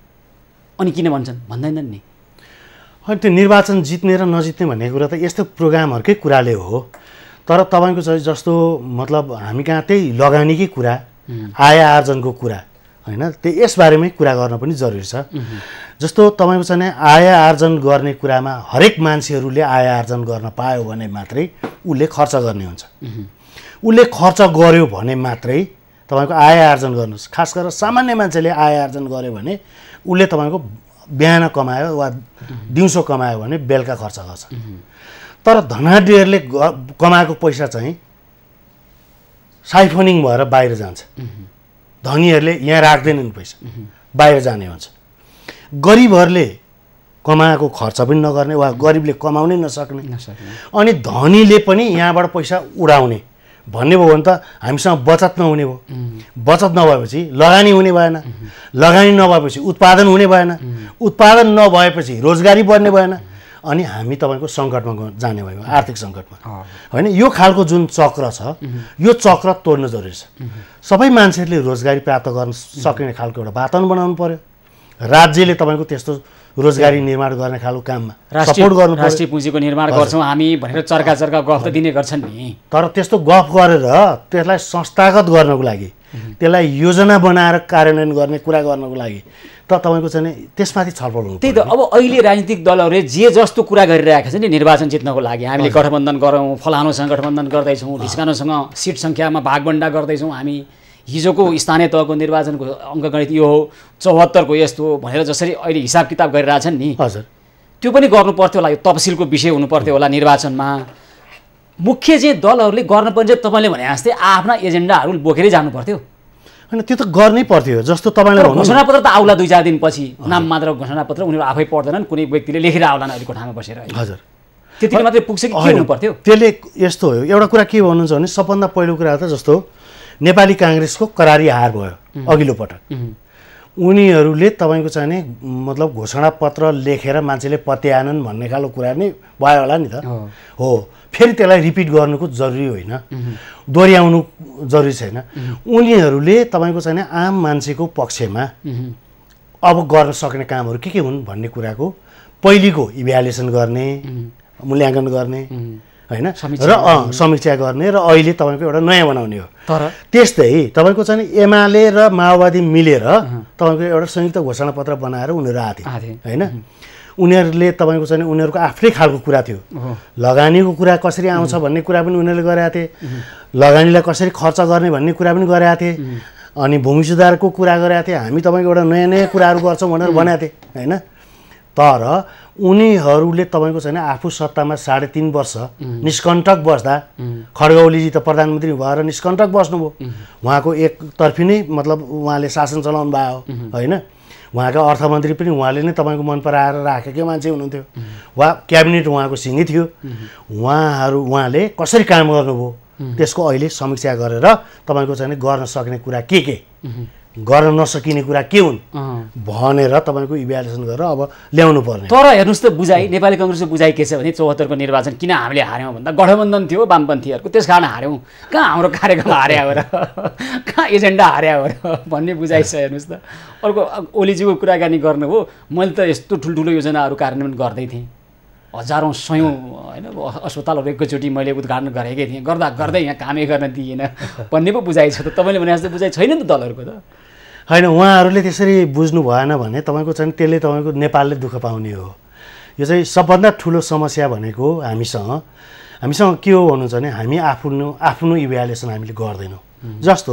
Speaker 1: अनि किन भन्छन् भन्दैनन् नि।
Speaker 2: होइन, त्यो निर्वाचन जित्ने र नजित्ने भन्ने कुरा त यस्तो प्रोग्रामहरूकै कुराले हो। तर तपाईँको चाहिँ जस्तो मतलब हामी कहाँ त्यही लगानीकै कुरा, आय आर्जनको कुरा होइन, त्यो यसबारेमै कुरा गर्न पनि जरुरी छ। जस्तो तपाईँको चाहिँ आय आर्जन गर्ने कुरामा हरेक मान्छेहरूले आय आर्जन गर्न पायो भने मात्रै उसले खर्च गर्ने हुन्छ। उसले खर्च गर्यो भने मात्रै तपाईँको आय आर्जन गर्नुहोस्। खास गरेर सामान्य मान्छेले आय आर्जन गर्यो भने उसले तपाईँको बिहान कमायो वा दिउँसो कमायो भने बेलुका खर्च गर्छ। तर धनाढ्यहरूले कमाएको पैसा चाहिँ साइफोनिङ भएर बाहिर जान्छ। धनीहरूले यहाँ राख्दैनन्, पैसा बाहिर जाने हुन्छ। गरिबहरूले कमाएको खर्च पनि नगर्ने वा गरिबले कमाउनै नसक्ने, अनि धनीले पनि यहाँबाट पैसा उडाउने भन्ने भयो भने त हामीसँग बचत नहुने भयो। बचत नभएपछि लगानी हुने भएन, लगानी नभएपछि उत्पादन हुने भएन, उत्पादन नभएपछि रोजगारी बढ्ने भएन, अनि हामी तपाईँको सङ्कटमा जाने भयौँ, आर्थिक सङ्कटमा होइन। यो खालको जुन चक्र छ, यो चक्र तोड्न जरुरी छ। सबै मान्छेहरूले रोजगारी प्राप्त गर्न सक्ने खालको एउटा वातावरण बनाउनु पर्यो। राज्यले तपाईँको त्यस्तो रोजगारी निर्माण गर्ने खालको काममा
Speaker 1: राष्ट्रिय
Speaker 2: सपोर्ट गर्नु पर्यो।
Speaker 1: राष्ट्रिय पुँजीको निर्माण गर्छौँ हामी भनेर चर्का चर्का गफ त दिने गर्छन् नि।
Speaker 2: तर त्यस्तो गफ गरेर त्यसलाई संस्थागत गर्नको लागि, त्यसलाई योजना बनाएर कार्यान्वयन गर्ने कुरा गर्नको लागि त तपाईँको चाहिँ त्यसमाथि छलफल हुनु।
Speaker 1: त्यही त अब अहिले राजनीतिक दलहरूले जे जस्तो कुरा गरिरहेका छन् नि निर्वाचन जित्नको लागि, हामीले गठबन्धन गरौँ, फलानुसँग गठबन्धन गर्दैछौँ, ढिस्कानुसँग सिट सङ्ख्यामा भागबन्डा गर्दैछौँ, हामी हिजोको स्थानीय तहको निर्वाचनको अङ्कगणित यो हो, चौहत्तरको यस्तो हो भनेर जसरी अहिले हिसाब किताब गरिरहेछन् नि,
Speaker 2: हजुर
Speaker 1: त्यो पनि गर्नु पर्थ्यो होला। यो तपसिलको विषय हुनु पर्थ्यो होला निर्वाचनमा। मुख्य चाहिँ दलहरूले गर्नुपर्ने चाहिँ तपाईँले भने जस्तै आफ्ना एजेन्डाहरू बोकेरै जानु पर्थ्यो।
Speaker 2: होइन त्यो त गर्नै पर्थ्यो। जस्तो तपाईँले
Speaker 1: घोषणापत्र त आउला दुई चार दिनपछि, नाम मात्र घोषणापत्र उनीहरू आफै पढ्दैनन्, कुनै व्यक्तिले लेखेर आउलान् अहिले कोठामा बसेर। हजुर त्यतिले मात्रै पुग्छ कि के हुनु पर्थ्यो? त्यसले
Speaker 2: यस्तो हो, एउटा कुरा के भन्नुहुन्छ भने सबभन्दा पहिलो कुरा त जस्तो नेपाली काङ्ग्रेसको करारी हार भयो अघिल्लो पटक। उनीहरूले तपाईँको चाहिँ नि मतलब घोषणापत्र लेखेर मान्छेले पत्याएनन् भन्ने खालको कुरा नै भयो होला नि त। हो, फेरि त्यसलाई रिपिट गर्नुको जरुरी होइन, दोहोऱ्याउनु जरुरी छैन। उनीहरूले तपाईँको चाहिँ आम मान्छेको पक्षमा अब गर्न सक्ने कामहरू के के हुन् भन्ने कुराको पहिलेको इभ्यालुएसन गर्ने, मूल्याङ्कन गर्ने होइन, र अँ समीक्षा गर्ने, र अहिले तपाईँको एउटा नयाँ बनाउने हो। तर त्यस्तै तपाईँको चाहिँ एमाले र माओवादी मिलेर तपाईँको एउटा संयुक्त घोषणापत्र बनाएर उनीहरू आथे होइन। उनीहरूले तपाईँको चाहिँ उनीहरूको आफ्नै खालको कुरा थियो। लगानीको कुरा कसरी आउँछ भन्ने कुरा पनि उनीहरूले गरेका थिए, लगानीलाई कसरी खर्च गर्ने भन्ने कुरा पनि गरेका थिए, अनि भूमि सुधारको कुरा गरेका थिए। हामी तपाईँको एउटा नयाँ नयाँ कुराहरू गर्छौँ भनेर भनेका थिए होइन। तर उनीहरूले तपाईँको छैन आफू सत्तामा साढे तीन वर्ष निष्कण्टक बस्दा, खड्गौलीजी त प्रधानमन्त्री भएर निष्कण्टक बस्नुभयो, उहाँको एकतर्फी नै मतलब उहाँले शासन चलाउनु भयो होइन। उहाँका अर्थमन्त्री पनि उहाँले नै तपाईँको मन पराएर राखेकै मान्छे हुनुहुन्थ्यो, वा क्याबिनेट उहाँको सिँगै थियो। उहाँहरू उहाँले कसरी काम गर्नुभयो त्यसको अहिले समीक्षा गरेर तपाईँको चाहिँ गर्न सक्ने कुरा के के, गर्न नसकिने कुरा के हुन् भनेर तपाईँको इभ्यालुएसन गरेर अब ल्याउनु पर्ने।
Speaker 1: तर हेर्नुहोस् त बुझाइ, नेपाली कङ्ग्रेसको बुझाइ के छ भने चौहत्तरको निर्वाचन किन हामीले हार्यौँ भन्दा गठबन्धन थियो वामपन्थीहरूको, त्यस कारण हार्यौँ। कहाँ हाम्रो कार्यक्रम हार्या हो र, कहाँ एजेन्डा हार्या हो र भन्ने बुझाइ छ। हेर्नुहोस् त अर्को ओलीजीको कुराकानी गर्नुभयो, मैले त यस्तो ठुल्ठुलो योजनाहरू कार्यान्वयन गर्दै थिएँ, हजारौँ सयौँ होइन अस्पतालहरू एकैचोटि मैले उद्घाटन गरेकै थिएँ, गर्दा गर्दै यहाँ कामै गर्न दिएन भन्ने पो बुझाइ छ। त तपाईँले भने जस्तो बुझाइ छैन नि त दलहरूको त।
Speaker 2: होइन, उहाँहरूले त्यसरी बुझ्नु भएन भने तपाईँको चाहिँ त्यसले तपाईँको नेपालले दुःख पाउने हो। यो चाहिँ सबभन्दा ठुलो समस्या भनेको हामीसँग हामीसँग के हो भन्नुहुन्छ भने हामी आफ्नो आफ्नो इभ्यालुएसन हामीले गर्दैनौँ। जस्तो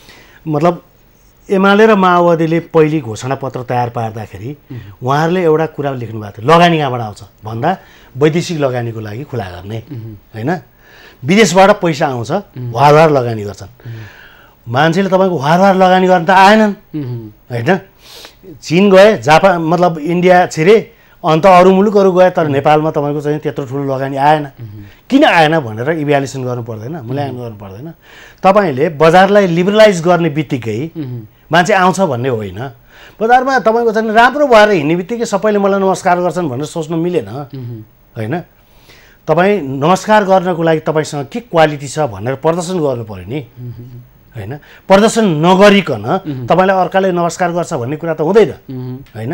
Speaker 2: मतलब एमाले र माओवादीले पहिले घोषणापत्र तयार पार्दाखेरि उहाँहरूले एउटा कुरा लेख्नु भएको थियो, लगानी कहाँबाट आउँछ भन्दा वैदेशिक लगानीको लागि खुला गर्ने होइन। विदेशबाट पैसा आउँछ, वारवार लगानी गर्छन्। मान्छेले तपाईँको वारवार लगानी गर्न त आएनन् होइन। चीन गए, जापान मतलब इन्डिया छिरे, अन्त अरू मुलुकहरू गए, तर नेपालमा तपाईँको चाहिँ त्यत्रो ठुलो लगानी आएन। किन आएन भनेर इभ्यालुएसन गर्नु पर्दैन, मूल्याङ्कन गर्नु पर्दैन। तपाईँले बजारलाई लिबरलाइज गर्ने बित्तिकै मान्छे आउँछ भन्ने होइन। बजारमा तपाईँको चाहिँ राम्रो भएर हिँड्ने बित्तिकै सबैले मलाई नमस्कार गर्छन् भनेर सोच्नु मिलेन होइन। तपाईँ नमस्कार गर्नको लागि तपाईँसँग के क्वालिटी छ भनेर प्रदर्शन गर्नु पऱ्यो नि होइन। प्रदर्शन नगरिकन तपाईँलाई अर्काले नमस्कार गर्छ भन्ने कुरा त हुँदैन होइन।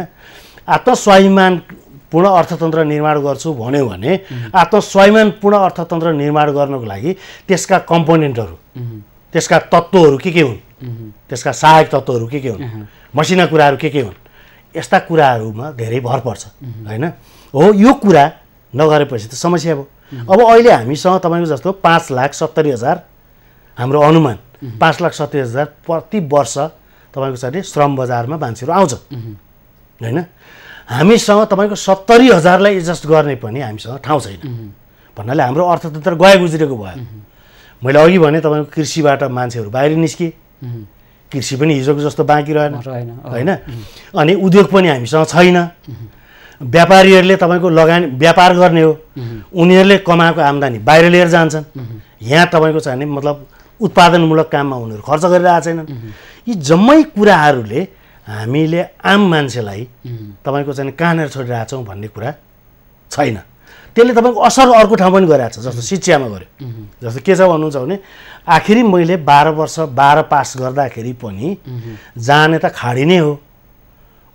Speaker 2: आत्मस्वाभिमानपूर्ण अर्थतन्त्र निर्माण गर्छु भन्यो भने आत्मस्वाभिमानपूर्ण अर्थतन्त्र निर्माण गर्नको लागि त्यसका कम्पोनेन्टहरू, त्यसका तत्त्वहरू के के हुन्, त्यसका सहायक तत्त्वहरू के के हुन्, मसिना कुराहरू के के हुन्, यस्ता कुराहरूमा धेरै भर पर्छ होइन। हो, यो कुरा नगरेपछि त समस्या भयो। अब अहिले हामीसँग तपाईँको जस्तो पाँच लाख सत्तरी हजार हाम्रो अनुमान पाँच लाख सत्तरी हजार प्रति वर्ष तपाईँको चाहिँ श्रम बजारमा मान्छेहरू आउँछ होइन। हामीसँग तपाईँको सत्तरी हजारलाई एडजस्ट गर्ने पनि हामीसँग ठाउँ छैन भन्नाले हाम्रो अर्थतन्त्र गए गुज्रेको भयो। मैले अघि भने तपाईँको कृषिबाट मान्छेहरू बाहिर निस्किए, कृषि पनि हिजोको जस्तो बाँकी रहेन होइन। अनि उद्योग पनि हामीसँग छैन। व्यापारीहरूले तपाईँको लगानी व्यापार गर्ने हो, उनीहरूले कमाएको आम्दानी बाहिर लिएर जान्छन्, यहाँ तपाईँको चाहिँ मतलब उत्पादनमूलक काममा उनीहरू खर्च गरिरहेको छैनन्। यी जम्मै कुराहरूले हामीले आम मान्छेलाई तपाईँको चाहिँ कहाँनिर छोडिरहेको छौँ भन्ने कुरा छैन। त्यसले तपाईँको असर अर्को ठाउँ पनि गरिरहेको छ, जस्तो शिक्षामा गर्यो। जस्तो के छ भन्नुहुन्छ भने आखिरी मैले बाह्र वर्ष बाह्र पास गर्दाखेरि पनि जाने त खाडी नै हो,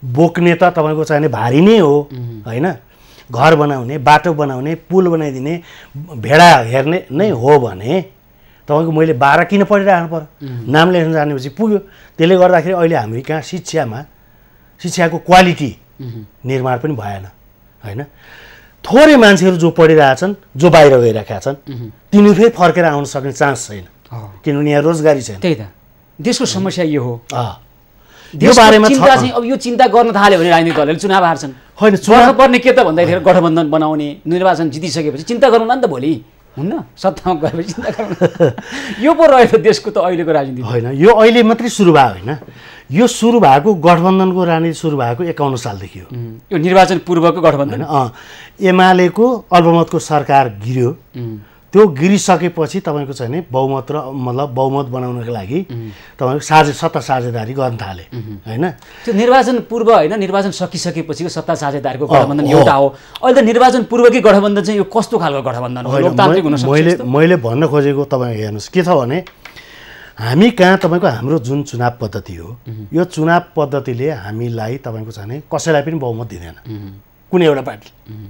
Speaker 2: बोक्ने त तपाईँको चाहिने भारी नै हो होइन, घर बनाउने, बाटो बनाउने, पुल बनाइदिने, भेडा हेर्ने नै हो भने तपाईँको मैले बाह्र किन पढिरहनु पर्यो, नाम लेख्न जानेपछि पुग्यो। त्यसले गर्दाखेरि अहिले हामी कहाँ शिक्षामा शिक्षाको क्वालिटी निर्माण पनि भएन होइन। थोरै मान्छेहरू जो पढिरहेछन्, जो बाहिर गइरहेका छन्, तिनीहरू फेरि फर्केर आउन सक्ने चान्स छैन, किनभने यहाँ रोजगारी छैन।
Speaker 1: त्यही त देशको समस्या यो हो।
Speaker 2: यो बारेमा
Speaker 1: चिन्ता चाहिँ अब यो चिन्ता गर्न थाल्यो भने राजनीतिक दलहरूले चुनाव हार्छन्।
Speaker 2: होइन,
Speaker 1: चुनाव पर्ने के त भन्दाखेरि गठबन्धन बनाउने, निर्वाचन जितिसकेपछि चिन्ता गरौँला नि त भोलि, हुन्न सत्तामा गएपछि चिन्ता गरौँ। यो पो रह्यो देशको त अहिलेको राजनीति
Speaker 2: होइन। यो अहिले मात्रै सुरु भयो होइन, यो सुरु भएको गठबन्धनको राजनीति सुरु भएको एकाउन्न सालदेखि हो।
Speaker 1: यो निर्वाचन पूर्वको गठबन्धन
Speaker 2: होइन। एमालेको अल्पमतको सरकार गिर्यो, त्यो गिरिसकेपछि तपाईँको चाहिँ नि बहुमत र मतलब बहुमत बनाउनको लागि तपाईँको साझे सत्ता साझेदारी गर्न थाले होइन।
Speaker 1: त्यो निर्वाचन पूर्व होइन, निर्वाचन सकिसकेपछिको सत्ता साझेदारीको गठबन्धन एउटा हो। अहिले त निर्वाचन पूर्वकै गठबन्धन चाहिँ यो कस्तो खालको गठबन्धन हो, लोकतान्त्रिक हुन सक्छ?
Speaker 2: मैले मैले भन्न खोजेको तपाईँ हेर्नुहोस् के छ भने हामी कहाँ तपाईँको हाम्रो जुन चुनाव पद्धति हो, यो चुनाव पद्धतिले हामीलाई तपाईँको चाहिँ कसैलाई पनि बहुमत दिँदैन कुनै एउटा पार्टी,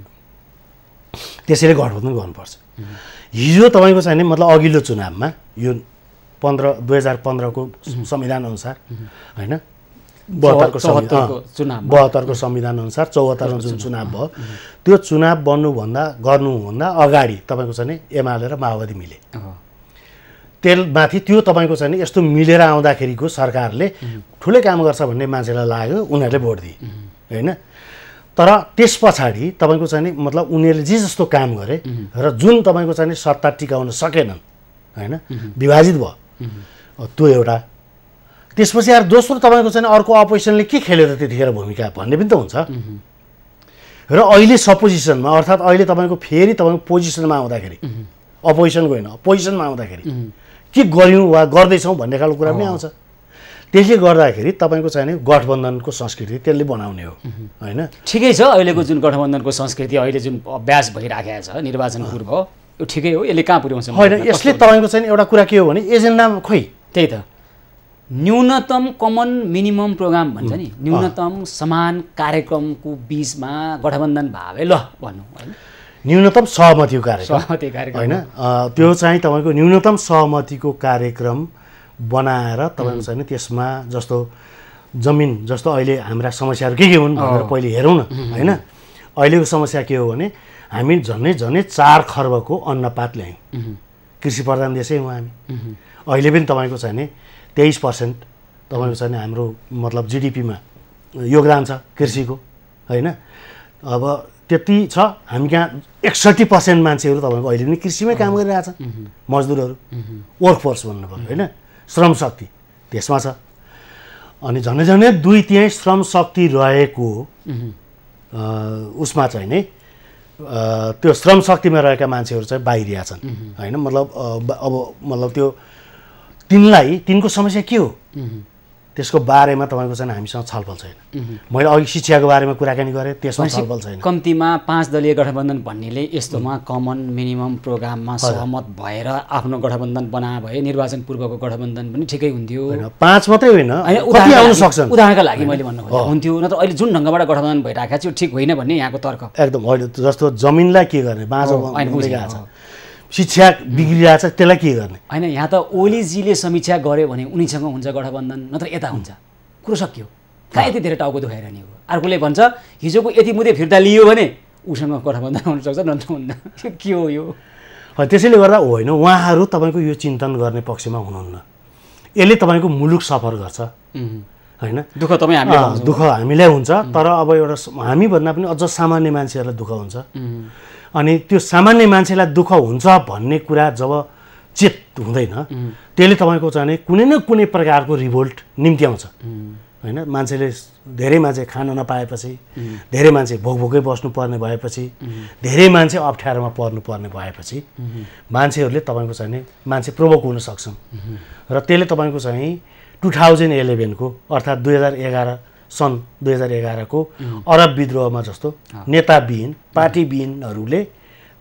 Speaker 2: त्यसैले गठबन्धन गर्नुपर्छ। हिजो तपाईँको चाहिँ नि मतलब अघिल्लो चुनावमा यो पन्ध्र दुई हजार पन्ध्रको संविधान अनुसार होइन, बहत्तरको
Speaker 1: चुनाव
Speaker 2: बहत्तरको संविधान अनुसार चौहत्तरमा जुन चुनाव भयो, त्यो चुनाव बन्नुभन्दा गर्नुभन्दा अगाडि तपाईँको चाहिँ नि एमाले र माओवादी मिले। त्यसमाथि त्यो तपाईँको चाहिँ नि यस्तो मिलेर आउँदाखेरिको सरकारले ठुलै काम गर्छ भन्ने मान्छेलाई लाग्यो, उनीहरूले भोट दिए होइन। तर त्यस पछाडि तपाईँको चाहिँ नि मतलब उनीहरूले जे जस्तो काम गरे र जुन तपाईँको चाहिँ नि सत्ता टिकाउन सकेनन् होइन, विभाजित भयो त्यो एउटा। त्यसपछि यार दोस्रो तपाईँको चाहिँ अर्को अपोजिसनले के खेल्यो त त्यतिखेर भूमिका भन्ने पनि त हुन्छ। र अहिले सपोजिसनमा अर्थात् अहिले तपाईँको फेरि तपाईँको पोजिसनमा आउँदाखेरि, अपोजिसनको होइन पोजिसनमा आउँदाखेरि के गऱ्यौँ वा गर्दैछौँ भन्ने खालको कुरा पनि आउँछ। त्यसले गर्दाखेरि तपाईँको चाहिने गठबन्धनको संस्कृति त्यसले बनाउने हो होइन।
Speaker 1: ठिकै छ, अहिलेको जुन गठबन्धनको संस्कृति अहिले जुन अभ्यास भइराखेको छ निर्वाचन पूर्व, यो ठिकै हो, यसले कहाँ पुर्याउँछ?
Speaker 2: होइन, यसले तपाईँको चाहिँ एउटा कुरा के हो भने एजेन्डामा खोइ
Speaker 1: त्यही त न्यूनतम कमन मिनिमम प्रोग्राम भन्छ नि, न्यूनतम समान कार्यक्रमको बिचमा गठबन्धन भावे ल भन्नु होइन,
Speaker 2: न्यूनतम सहमतिको कार्यक्रम
Speaker 1: सहमति कार्यक्रम
Speaker 2: होइन। त्यो चाहिँ तपाईँको न्यूनतम सहमतिको कार्यक्रम बनाएर तपाईँको चाहिँ त्यसमा जस्तो जमिन जस्तो अहिले हाम्रा समस्याहरू के के हुन् भनेर पहिले हेरौँ न होइन। अहिलेको समस्या के हो भने हामी झन्डै झन्डै चार खर्बको अन्नपात ल्यायौँ, कृषि प्रधान देशै हौँ हामी। अहिले पनि तपाईँको चाहिँ नि तेइस पर्सेन्ट तपाईँको चाहिँ हाम्रो मतलब जिडिपीमा योगदान छ कृषिको होइन। अब त्यति छ, हामी कहाँ एकसट्ठी पर्सेन्ट मान्छेहरू तपाईँको अहिले पनि कृषिमै काम गरिरहेछन्, मजदुरहरू वर्कफोर्स भन्नु पर्यो होइन, श्रम शक्ति त्यसमा छ। अनि झन्डै झन्डै दुई तिहाई श्रम शक्ति रहेको उसमा चाहिँ नै त्यो श्रम शक्तिमा रहेका मान्छेहरू चाहिँ बाहिरिया छन् होइन। मतलब अब मतलब त्यो तिनलाई तिनको समस्या के हो त्यसको बारेमा तपाईँको चाहिँ हामीसँग छलफल छैन। मैले अघि शिक्षाको बारेमा कुराकानी गरेँ, त्यसमा छलफल छैन।
Speaker 1: कम्तीमा पाँच दलीय गठबन्धन भन्नेले यस्तोमा कमन मिनिमम प्रोग्राममा सहमत भएर आफ्नो गठबन्धन बना भए निर्वाचन पूर्वको गठबन्धन पनि ठिकै हुन्थ्यो।
Speaker 2: पाँच मात्रै होइन, कति आउन सक्छन्।
Speaker 1: उदाहरणका लागि मैले भन्नु खोजेको हुन्थ्यो, नत्र अहिले जुन ढङ्गबाट गठबन्धन भइरहेको छ यो ठिक होइन भन्ने यहाँको तर्क
Speaker 2: एकदम होइन। जस्तो जमिनलाई के गर्ने, बाँझो भइरहेको छ, शिक्षा बिग्रिरहेछ, त्यसलाई के गर्ने
Speaker 1: होइन। यहाँ त ओलीजीले समीक्षा गर्यो भने उनीसँग हुन्छ गठबन्धन, नत्र यता हुन्छ, कुरो सकियो। कहाँ यति धेरै टाउको दुखाइरहने हो? अर्कोले भन्छ हिजोको यति मुद्दे फिर्ता लियो भने उसँग गठबन्धन हुनसक्छ, नत्र हुन्न। के हो यो?
Speaker 2: त्यसैले गर्दा होइन, उहाँहरू तपाईँको यो चिन्तन गर्ने पक्षमा हुनुहुन्न। यसले तपाईँको मुलुक सफर गर्छ होइन।
Speaker 1: दुःख तपाईँ हामीले
Speaker 2: दुःख हामीलाई हुन्छ, तर अब एउटा हामी भन्दा पनि अझ सामान्य मान्छेहरूलाई दुःख हुन्छ। अनि त्यो सामान्य मान्छेलाई दुःख हुन्छ भन्ने कुरा जब चेत हुँदैन, त्यसले तपाईँको चाहिँ कुनै न कुनै प्रकारको रिभोल्ट निम्ति आउँछ होइन। मान्छेले धेरै मान्छे खान नपाएपछि, धेरै मान्छे भोक भोकै बस्नुपर्ने भएपछि, धेरै मान्छे अप्ठ्यारोमा पर्नुपर्ने भएपछि मान्छेहरूले तपाईँको चाहिँ मान्छे प्रोभोक हुन सक्छन्। र त्यसले तपाईँको चाहिँ टु थाउजन्ड इलेभेनको अर्थात् दुई हजार एघार सन् दुई हजार एघारको अरब विद्रोहमा जस्तो नेताविहीन पार्टीविहीनहरूले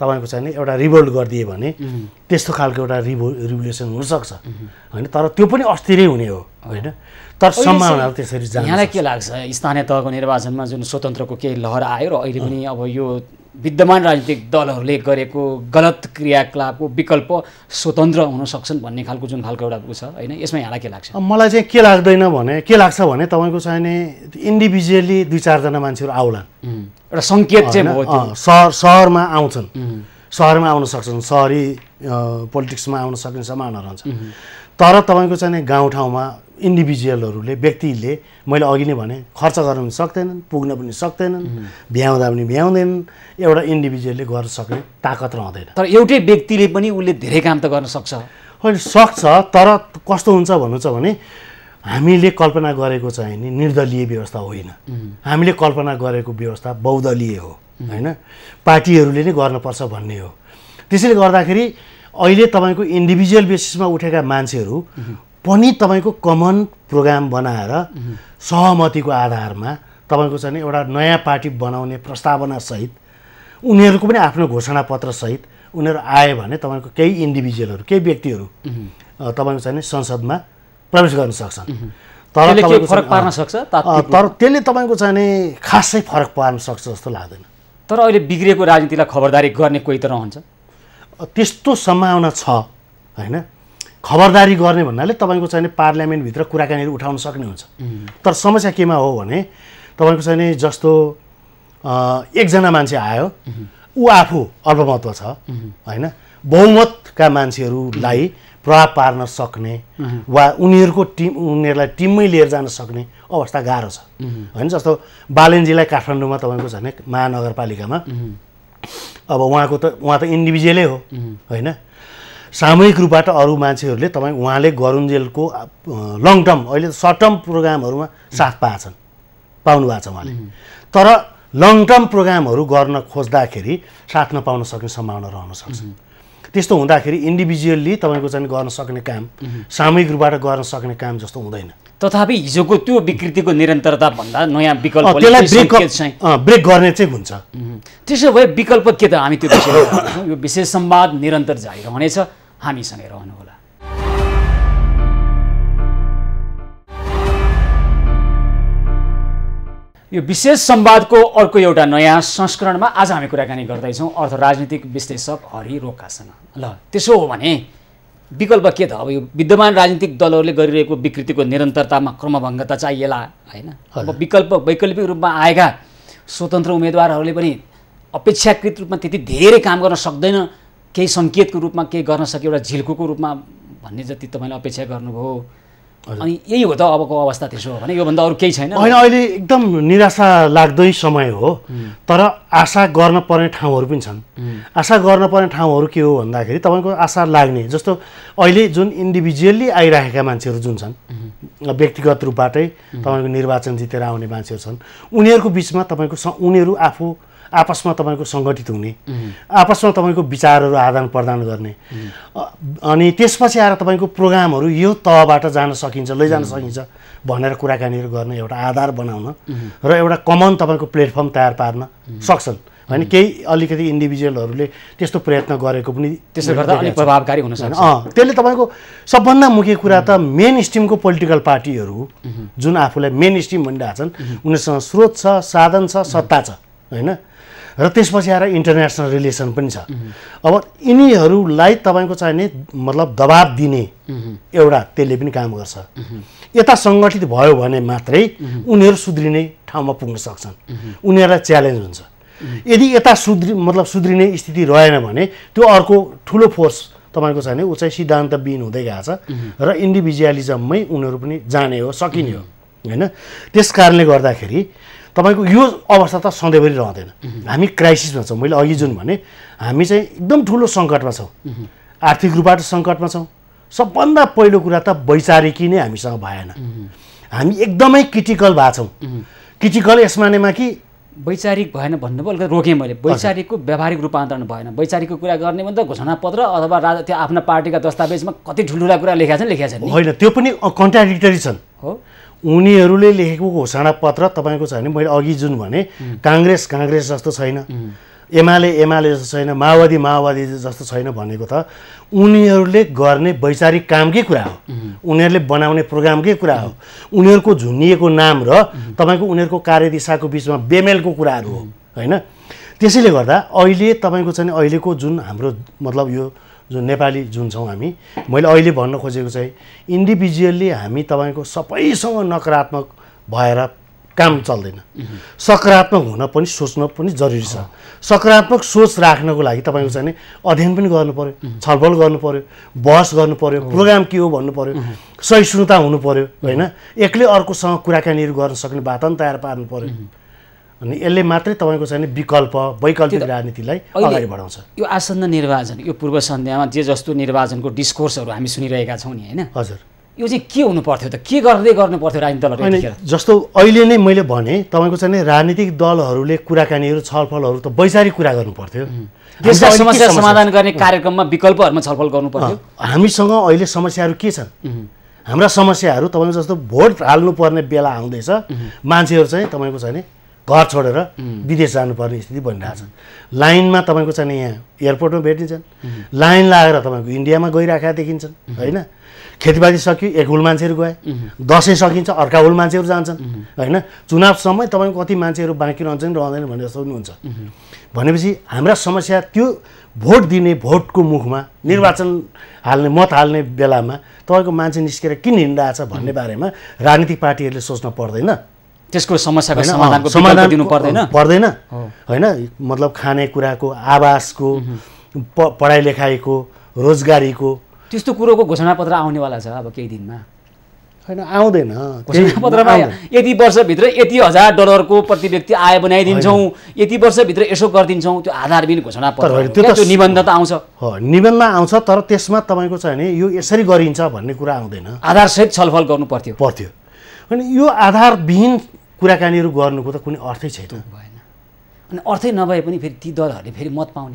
Speaker 2: तपाईँको चाहिँ नि एउटा रिभोल्ट गरिदिए भने त्यस्तो खालको एउटा रिभो रिभोल्युसन हुनसक्छ होइन, तर त्यो पनि अस्थिरै हुने हो होइन, तर सम्भावनाहरू त्यसरी जान्छ।
Speaker 1: यहाँलाई के लाग्छ स्थानीय तहको निर्वाचनमा जुन स्वतन्त्रको केही लहर आयो र अहिले पनि अब यो विद्यमान राजनीतिक दलहरूले गरेको गलत क्रियाकलापको विकल्प स्वतन्त्र हुन सक्छन् भन्ने खालको जुन खालको एउटा उ छ होइन, यसमा यहाँलाई के लाग्छ?
Speaker 2: मलाई चाहिँ के लाग्दैन भने के लाग्छ भने तपाईँको चाहिँ नि इन्डिभिजुअली दुई चारजना मान्छेहरू आउलान्,
Speaker 1: एउटा सङ्केत चाहिँ भयो।
Speaker 2: सहर सहरमा आउँछन्, सहरमा आउन सक्छन्, सहरी पोलिटिक्समा आउन सक्ने सम्भावना रहन्छ, तर तपाईँको चाहिँ नि गाउँठाउँमा इन्डिभिजुअलहरूले व्यक्तिले मैले अघि नै भने खर्च गर्न पनि सक्दैनन्, पुग्न पनि सक्दैनन्, भ्याउँदा पनि भ्याउँदैनन्, एउटा इन्डिभिजुअलले गर्न सक्ने ताकत रहँदैन।
Speaker 1: तर एउटै व्यक्तिले पनि उसले धेरै काम त गर्न सक्छ।
Speaker 2: होइन सक्छ, तर कस्तो हुन्छ भन्नु छ भने हामीले कल्पना गरेको चाहिँ नि निर्दलीय व्यवस्था होइन, हामीले कल्पना गरेको व्यवस्था बहुदलीय हो होइन, पार्टीहरूले नै गर्नुपर्छ भन्ने हो। त्यसैले गर्दाखेरि अहिले तपाईँको इन्डिभिजुअल बेसिसमा उठेका मान्छेहरू पनि तपाईँको कमन प्रोग्राम बनाएर सहमतिको आधारमा तपाईँको चाहिँ एउटा नयाँ पार्टी बनाउने प्रस्तावनासहित उनीहरूको पनि आफ्नो घोषणापत्रसहित उनीहरू आए भने तपाईँको केही इन्डिभिजुअलहरू केही व्यक्तिहरू तपाईँको चाहिँ संसदमा प्रवेश गर्न सक्छन्, तर
Speaker 1: तपाईँको फरक पार्न सक्छ,
Speaker 2: तर त्यसले तपाईँको चाहिँ खासै फरक पार्न सक्छ जस्तो लाग्दैन।
Speaker 1: तर अहिले बिग्रेको राजनीतिलाई खबरदारी गर्ने कोही त रहन्छ,
Speaker 2: त्यस्तो सम्भावना छ होइन। खबरदारी गर्ने भन्नाले तपाईँको चाहिँ पार्लियामेन्टभित्र कुराकानीहरू उठाउन सक्ने हुन्छ, तर समस्या केमा हो भने तपाईँको चाहिँ जस्तो एकजना मान्छे आयो, ऊ आफू अल्पमतमा छ होइन, बहुमतका मान्छेहरूलाई प्रभाव पार्न सक्ने वा उनीहरूको टिम उनीहरूलाई टिममै लिएर जान सक्ने अवस्था गाह्रो छ होइन। जस्तो बालेनजीलाई काठमाडौँमा तपाईँको चाहिँ महानगरपालिकामा अब उहाँको त उहाँ त इन्डिभिजुअलै हो होइन, सामूहिक रूपबाट अरू मान्छेहरूले तपाईँ उहाँले गरुन्जेलको लङ टर्म अहिले सर्ट टर्म प्रोग्रामहरूमा साथ पाएछन्, पाउनु भएको छ उहाँले, तर लङ टर्म प्रोग्रामहरू गर्न खोज्दाखेरि साथ नपाउन सक्ने सम्भावना रहन सक्छ। त्यस्तो हुँदाखेरि इन्डिभिजुअल्ली तपाईँको चाहिँ गर्न सक्ने काम सामूहिक रूपबाट गर्न सक्ने काम जस्तो हुँदैन।
Speaker 1: तथापि हिजोको त्यो विकृतिको निरन्तरता भन्दा नयाँ विकल्प
Speaker 2: ब्रेक गर्ने चाहिँ हुन्छ।
Speaker 1: त्यसो भए विकल्प के त हामी त्यो विषयमा यो विशेष संवाद निरन्तर जारी रहनेछ, हामीसँगै रहनुहोला। यो विशेष संवादको अर्को एउटा नयाँ संस्करणमा आज हामी कुराकानी गर्दैछौँ अर्थ राजनीतिक विश्लेषक हरि रोकासँग। ल त्यसो हो भने विकल्प के त? अब यो विद्यमान राजनीतिक दलहरूले गरिरहेको विकृतिको निरन्तरतामा क्रमभङ्गता चाहिएला होइन। अब विकल्प वैकल्पिक रूपमा आएका स्वतन्त्र उम्मेदवारहरूले पनि अपेक्षाकृत रूपमा त्यति धेरै काम गर्न सक्दैन, केही सङ्केतको रूपमा केही गर्न सक्यो एउटा झिल्कोको रूपमा भन्ने जति तपाईँले अपेक्षा गर्नुभयो, अनि यही हो त अबको अवस्था? त्यसो हो भने योभन्दा अरू केही छैन
Speaker 2: होइन। अहिले एकदम निराशा लाग्दै समय हो, तर आशा गर्न पर्ने ठाउँहरू पनि छन्। आशा गर्न पर्ने ठाउँहरू के हो भन्दाखेरि तपाईँको आशा लाग्ने जस्तो अहिले जुन इन्डिभिजुअल्ली आइरहेका मान्छेहरू जुन छन्, व्यक्तिगत रूपबाटै तपाईँको निर्वाचन जितेर आउने मान्छेहरू छन्, उनीहरूको बिचमा तपाईँको उनीहरू आफू आपसमा तपाईँको सङ्गठित हुने, आपसमा तपाईँको विचारहरू आदान प्रदान गर्ने, अनि त्यसपछि आएर तपाईँको प्रोग्रामहरू यो तहबाट जान सकिन्छ, लैजान सकिन्छ भनेर कुराकानीहरू गर्ने एउटा आधार बनाउन र एउटा कमन तपाईँको प्लेटफर्म तयार पार्न सक्छन् होइन। केही अलिकति इन्डिभिजुअलहरूले त्यस्तो प्रयत्न गरेको पनि
Speaker 1: त्यसले गर्दा अलिक प्रभावकारी हुन सक्छ।
Speaker 2: अँ त्यसले तपाईँको सबभन्दा मुख्य कुरा त मेन स्ट्रिमको पोलिटिकल पार्टीहरू जुन आफूलाई मेन स्ट्रिम भनिरहेका छन्, उनीहरूसँग स्रोत छ, साधन छ, सत्ता छ होइन, र त्यसपछि आएर इन्टरनेसनल रिलेसन पनि छ। अब यिनीहरूलाई तपाईँको चाहिने मतलब दबाब दिने एउटा त्यसले पनि काम गर्छ। यता सङ्गठित भयो भने मात्रै उनीहरू सुध्रिने ठाउँमा पुग्न सक्छन्, उनीहरूलाई च्यालेन्ज हुन्छ। यदि यता सुध्रि मतलब सुध्रिने स्थिति रहेन भने त्यो अर्को ठुलो फोर्स तपाईँको चाहिने ऊ चाहिँ सिद्धान्तविहीन हुँदै गएको छ र इन्डिभिजुअलिजममै उनीहरू पनि जाने हो, सकिने हो होइन। त्यस कारणले गर्दाखेरि तपाईँको यो अवस्था त सधैँभरि रहँदैन। हामी क्राइसिसमा छौँ, मैले अघि जुन भने हामी चाहिँ एकदम ठुलो सङ्कटमा छौँ, आर्थिक रूपबाट सङ्कटमा छौँ। सबभन्दा पहिलो कुरा त वैचारिकी नै हामीसँग भएन, हामी एकदमै क्रिटिकल भएको छौँ। क्रिटिकल यस मानेमा कि
Speaker 1: वैचारिक भएन भन्नुभयो, रोकेँ मैले। वैचारिकको व्यावहारिक रूपान्तरण भएन। वैचारिकको कुरा गर्ने भने त घोषणापत्र अथवा राजा त्यो आफ्ना पार्टीका दस्तावेजमा कति ठुल्ठुला कुरा लेखेका छन् लेखेका छन्
Speaker 2: होइन, त्यो पनि कन्ट्राडिक्टरी छन्
Speaker 1: हो।
Speaker 2: उनीहरूले लेखेको घोषणापत्र तपाईँको छ भने मैले अघि जुन भने काङ्ग्रेस काङ्ग्रेस जस्तो छैन, एमाले एमाले जस्तो छैन, माओवादी माओवादी जस्तो छैन भनेको त उनीहरूले गर्ने वैचारिक कामकै कुरा हो, उनीहरूले बनाउने प्रोग्रामकै कुरा हो, उनीहरूको झुन्निएको नाम र तपाईँको उनीहरूको कार्यदिशाको बिचमा बेमेलको कुराहरू हो होइन। त्यसैले गर्दा अहिले तपाईँको चाहिँ अहिलेको जुन हाम्रो मतलब यो जुन नेपाली जुन छौँ हामी, मैले अहिले भन्न खोजेको चाहिँ इन्डिभिजुअल्ली हामी तपाईँको सबैसँग नकारात्मक भएर काम चल्दैन। सकारात्मक हुन पनि सोच्न पनि जरुरी छ। सकारात्मक सोच राख्नको लागि तपाईँको चाहिँ अध्ययन पनि गर्नु पर्यो, छलफल गर्नु पर्यो, बहस गर्नु पर्यो, प्रोग्राम के हो भन्नु पर्यो, सहिष्णुता हुनु पर्यो होइन। एक्लै अर्कोसँग कुराकानीहरू गर्न सक्ने वातावरण तयार पार्नु पर्यो। अनि यसले मात्रै तपाईँको चाहिँ विकल्प वैकल्पिक राजनीतिलाई अगाडि बढाउँछ।
Speaker 1: यो आसन्न निर्वाचन, यो पूर्व सन्ध्यामा जे जस्तो निर्वाचनको डिस्कोर्सहरू हामी सुनिरहेका छौँ नि होइन,
Speaker 2: हजुर
Speaker 1: यो चाहिँ के हुनु पर्थ्यो त, के गर्दै गर्नु पर्थ्यो राजनीतिक दलहरू?
Speaker 2: जस्तो अहिले नै मैले भने तपाईँको चाहिँ राजनीतिक दलहरूले कुराकानीहरू छलफलहरू त वैचारिक कुरा गर्नु पर्थ्यो,
Speaker 1: देशका समस्या समाधान गर्ने कार्यक्रममा विकल्पहरूमा छलफल गर्नु पर्थ्यो।
Speaker 2: हामीसँग अहिले समस्याहरू के छन्? हाम्रा समस्याहरू तपाईँको जस्तो भोट हाल्नुपर्ने बेला आउँदैछ, मान्छेहरू चाहिँ तपाईँको चाहिँ घर छोडेर विदेश जानुपर्ने स्थिति बनिरहेछ। लाइनमा तपाईँको चाहिँ यहाँ एयरपोर्टमा भेटिन्छन्, लाइन लागेर तपाईँको इन्डियामा गइराखेका देखिन्छन् होइन। खेतीपाती सकियो, एक हुल मान्छेहरू गए, दसैँ सकिन्छ अर्का हुल मान्छेहरू जान्छन् होइन। चुनाव समय तपाईँको कति मान्छेहरू बाँकी रहन्छन् रहँदैन भन्ने जस्तो पनि हुन्छ। भनेपछि हाम्रा समस्या त्यो भोट दिने भोटको मुखमा निर्वाचन हाल्ने मत हाल्ने बेलामा तपाईँको मान्छे निस्केर किन हिँडिरहेछ भन्ने बारेमा राजनीतिक पार्टीहरूले सोच्न पर्दैन।
Speaker 1: त्यसको समस्याको समाधानको समाधान दिनु पर्दैन
Speaker 2: पर्दैन होइन। मतलब खानेकुराको, आवासको, पढाइ लेखाइको, रोजगारीको
Speaker 1: त्यस्तो कुरोको घोषणापत्र आउनेवाला छ अब केही दिनमा
Speaker 2: होइन, आउँदैन।
Speaker 1: घोषणापत्रमा यति वर्षभित्र यति हजार डलरको प्रति व्यक्ति आय बनाइदिन्छौँ, यति वर्षभित्र यसो गरिदिन्छौँ, त्यो आधारबिन घोषणापत्र त्यो निबन्ध त आउँछ,
Speaker 2: निबन्धमा आउँछ, तर त्यसमा तपाईँको चाहिँ नि यो यसरी गरिन्छ भन्ने कुरा आउँदैन।
Speaker 1: आधारसहित छलफल गर्नु पर्थ्यो
Speaker 2: पर्थ्यो अनि यो आधारविहीन कुराकानीहरू गर्नुको त कुनै अर्थै छैन
Speaker 1: भएन। अनि अर्थै नभए पनि फेरि ती दलहरूले फेरि मत पाउने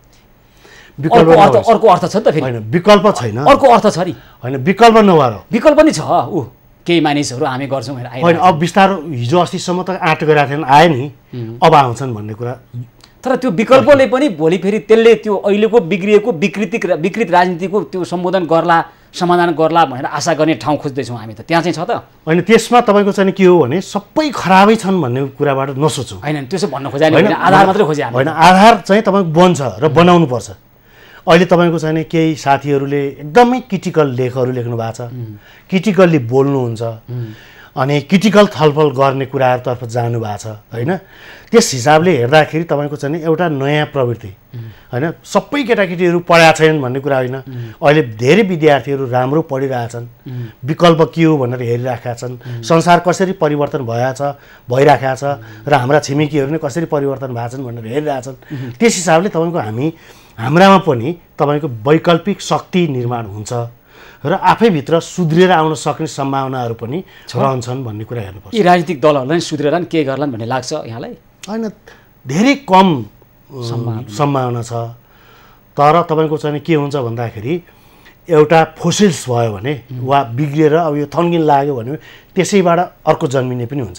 Speaker 2: विकल्प
Speaker 1: अर्को अर्को अर्थ छ नि त फेरि
Speaker 2: होइन, विकल्प छैन,
Speaker 1: अर्को अर्थ छ नि
Speaker 2: होइन। विकल्प नभएर
Speaker 1: विकल्प नि छ, ऊ केही मानिसहरू हामी गर्छौँ
Speaker 2: होइन। अब बिस्तारो हिजो अस्तिसम्म त आँट गरेका थिएन, आए नि अब आउँछन् भन्ने कुरा।
Speaker 1: तर त्यो विकल्पले पनि भोलि फेरि त्यसले त्यो अहिलेको बिग्रिएको विकृति विकृत राजनीतिको त्यो सम्बोधन गर्ला, समाधान गर्ला भनेर आशा गर्ने ठाउँ खोज्दैछौँ हामी त, त्यहाँ चाहिँ छ त
Speaker 2: होइन। त्यसमा तपाईँको चाहिँ के हो भने सबै खराबै छन् भन्ने कुराबाट नसोचौँ
Speaker 1: होइन। त्यसो भन्न खोजे आधार मात्रै खोजे
Speaker 2: होइन, आधार चाहिँ तपाईँको बन्छ र बनाउनु पर्छ। अहिले तपाईँको चाहिँ केही साथीहरूले एकदमै क्रिटिकल लेखहरू लेख्नु भएको छ, क्रिटिकल्ली बोल्नुहुन्छ अनि क्रिटिकल छलफल गर्ने कुराहरूतर्फ जानुभएको छ होइन। त्यस हिसाबले हेर्दाखेरि तपाईँको चाहिँ एउटा नयाँ प्रवृत्ति होइन। सबै केटाकेटीहरू पढाएको छैनन् भन्ने कुरा होइन, अहिले धेरै विद्यार्थीहरू राम्रो पढिरहेछन्, विकल्प के हो भनेर हेरिरहेका छन्, संसार कसरी परिवर्तन भएछ भइरहेका छ र हाम्रा छिमेकीहरू नै कसरी परिवर्तन भएको छन् भनेर हेरिरहेछन्। त्यस हिसाबले तपाईँको हामी हाम्रामा पनि तपाईँको वैकल्पिक शक्ति निर्माण हुन्छ र आफैभित्र सुध्रेर आउन सक्ने सम्भावनाहरू पनि रहन्छन् भन्ने कुरा हेर्नुपर्छ।
Speaker 1: यी राजनीतिक दलहरूलाई सुध्रेर के गर्लान् भन्ने लाग्छ यहाँलाई?
Speaker 2: होइन, धेरै कम सम्भावना छ। तर तपाईँको चाहिँ के हुन्छ भन्दाखेरि एउटा फोसिल्स भयो भने वा बिग्रिएर अब यो थन्किन लाग्यो भने त्यसैबाट अर्को जन्मिने पनि हुन्छ।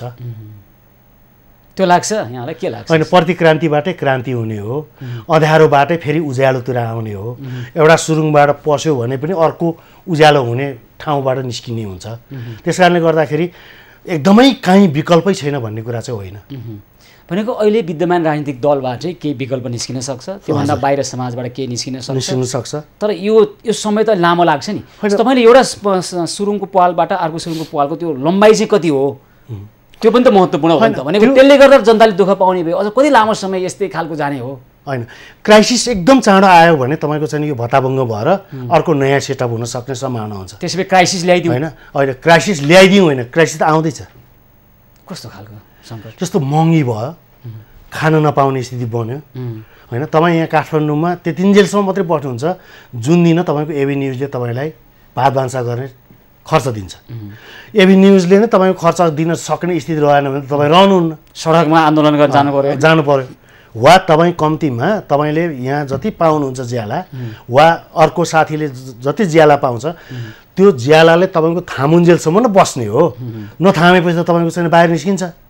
Speaker 1: त्यो लाग्छ यहाँलाई? के लाग्छ?
Speaker 2: होइन, प्रतिक्रान्तिबाटै क्रान्ति हुने हो, अँध्यारोबाटै फेरि उज्यालोतिर आउने हो। एउटा सुरुङबाट पस्यो भने पनि अर्को उज्यालो हुने ठाउँबाट निस्किने हुन्छ। त्यस कारणले गर्दाखेरि एकदमै काहीँ विकल्पै छैन भन्ने कुरा चाहिँ होइन।
Speaker 1: भनेको अहिले विद्यमान राजनीतिक दलबाटै केही विकल्प निस्किन सक्छ, त्योभन्दा बाहिर समाजबाट केही निस्किन सक्छ
Speaker 2: निस्किन सक्छ
Speaker 1: तर यो यो समय त लामो लाग्छ नि। तपाईँले एउटा सुरुङको पालबाट अर्को सुरुङको पालको त्यो लम्बाइ चाहिँ कति हो त्यो पनि त महत्त्वपूर्ण हो नि त। भनेको त्यसले गर्दा जनताले दुःख पाउने भयो, अझ कति लामो समय यस्तै खालको जाने हो?
Speaker 2: होइन, क्राइसिस एकदम चाँडो आयो भने तपाईँको चाहिँ यो भत्ताभङ्ग भएर अर्को नयाँ सेटअप हुन सक्ने सम्भावना हुन्छ।
Speaker 1: त्यसै क्राइसिस ल्याइदिउँ
Speaker 2: होइन, अहिले क्राइसिस ल्याइदिउँ होइन, क्राइसिस त आउँदैछ।
Speaker 1: कस्तो खालको सङ्कट?
Speaker 2: जस्तो महँगी भयो, खान नपाउने स्थिति बन्यो होइन। तपाईँ यहाँ काठमाडौँमा त्यतिन्जेलसम्म मात्रै बस्नुहुन्छ जुन दिन तपाईँको एबी न्युजले तपाईँलाई भात भान्सा गर्ने खर्च दिन्छ। एबी न्युजले नै तपाईँको खर्च दिन सक्ने स्थिति रहेन भने तपाईँ रहनुहुन्न,
Speaker 1: सडकमा आन्दोलन गरेर जानु पर्यो
Speaker 2: जानु पर्यो वा तपाईँ कम्तीमा तपाईँले यहाँ जति पाउनुहुन्छ ज्याला वा अर्को साथीले जति ज्याला पाउँछ त्यो ज्यालाले तपाईँको थामुन्जेलसम्म नै बस्ने हो। नथामेपछि त तपाईँको चाहिँ बाहिर निस्किन्छ।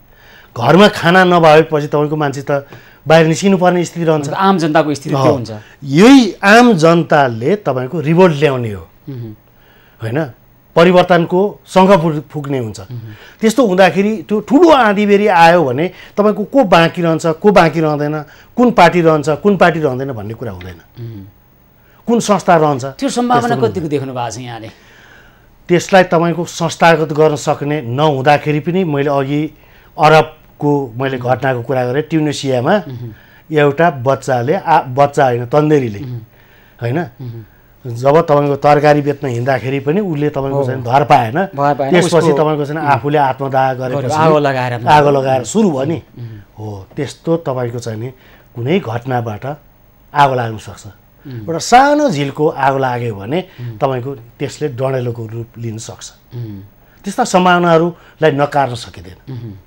Speaker 2: घरमा खाना नभएपछि तपाईँको मान्छे त बाहिर निस्किनु पर्ने स्थिति रहन्छ।
Speaker 1: आम जनताको स्थिति त्यो हुन्छ।
Speaker 2: यही आम जनताले तपाईँको रिभोल्ट ल्याउने हो होइन, परिवर्तनको सँग पुग्ने हुन्छ। त्यस्तो हुँदाखेरि त्यो ठुलो आँधीबेरी आयो भने तपाईँको को बाँकी रहन्छ, को बाँकी रहँदैन, कुन पार्टी रहन्छ, कुन पार्टी रहँदैन भन्ने कुरा हुँदैन, कुन संस्था रहन्छ।
Speaker 1: त्यो सम्भावना कतिको देख्नु भएको छ यहाँले?
Speaker 2: त्यसलाई तपाईँको संस्थागत गर्न सक्ने नहुँदाखेरि पनि मैले अघि अरबको मैले घटनाको कुरा गरेँ। ट्युनिसियामा एउटा बच्चाले आ बच्चा होइन तन्देरीले होइन, जब तपाईँको तरकारी बेच्न हिँड्दाखेरि पनि उसले तपाईँको चाहिँ धर पाएन, त्यसपछि तपाईँको चाहिँ आफूले आत्मदाह गरेपछि
Speaker 1: आगो लगाएर
Speaker 2: आगो लगाएर सुरु भयो नि। हो त्यस्तो तपाईँको चाहिँ नि कुनै घटनाबाट आगो लाग्न सक्छ। एउटा सानो झिलको आगो लाग्यो भने तपाईँको त्यसले डढेलोको रूप लिन सक्छ। त्यस्ता सम्भावनाहरूलाई नकार्न सकिँदैन।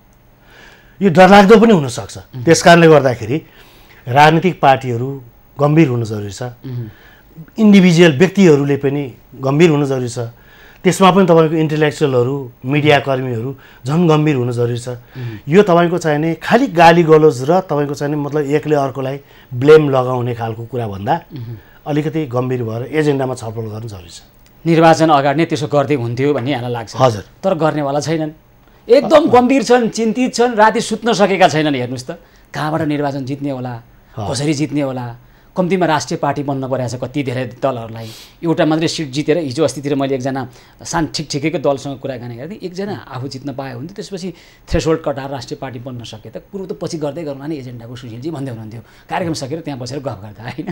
Speaker 2: यो डरलाग्दो पनि हुनसक्छ। त्यस कारणले गर्दाखेरि राजनीतिक पार्टीहरू गम्भीर हुनु जरुरी छ, इन्डिभिजुअल व्यक्तिहरूले पनि गम्भीर हुनु जरुरी छ। त्यसमा पनि तपाईँको इन्टेलेक्चुअलहरू, मिडियाकर्मीहरू झन् गम्भीर हुनु जरुरी छ। यो तपाईँको चाहिने खालि गाली गलोज र तपाईँको चाहिने मतलब एकले अर्कोलाई ब्लेम लगाउने खालको कुरा भन्दा अलिकति गम्भीर भएर एजेन्डामा छलफल गर्नु जरुरी छ।
Speaker 1: निर्वाचन अगाडि नै त्यसो गर्दै हुन्थ्यो भन्ने यहाँलाई लाग्छ?
Speaker 2: हजुर।
Speaker 1: तर गर्नेवाला छैनन्, एकदम गम्भीर छन्, चिन्तित छन्, राति सुत्न सकेका छैनन्। हेर्नुहोस् त कहाँबाट निर्वाचन जित्ने होला, कसरी जित्ने होला। कम्तीमा राष्ट्रिय पार्टी बन्न परेको छ कति धेरै दलहरूलाई। एउटा मात्रै सिट जितेर हिजो अस्तितिर मैले एकजना सान ठिक ठिकैको दलसँग कुराकानी गरेँ, एकजना आफू जित्न पाए हुन्थ्यो, त्यसपछि थ्रेसहोल्ड कटाएर राष्ट्रिय पार्टी बन्न सके त कुरो त पछि गर्दै गर्नु नि एजेन्डाको सुशीलजी भन्दै हुनुहुन्थ्यो। कार्यक्रम सकेर त्यहाँ बसेर गफ गर्दा होइन।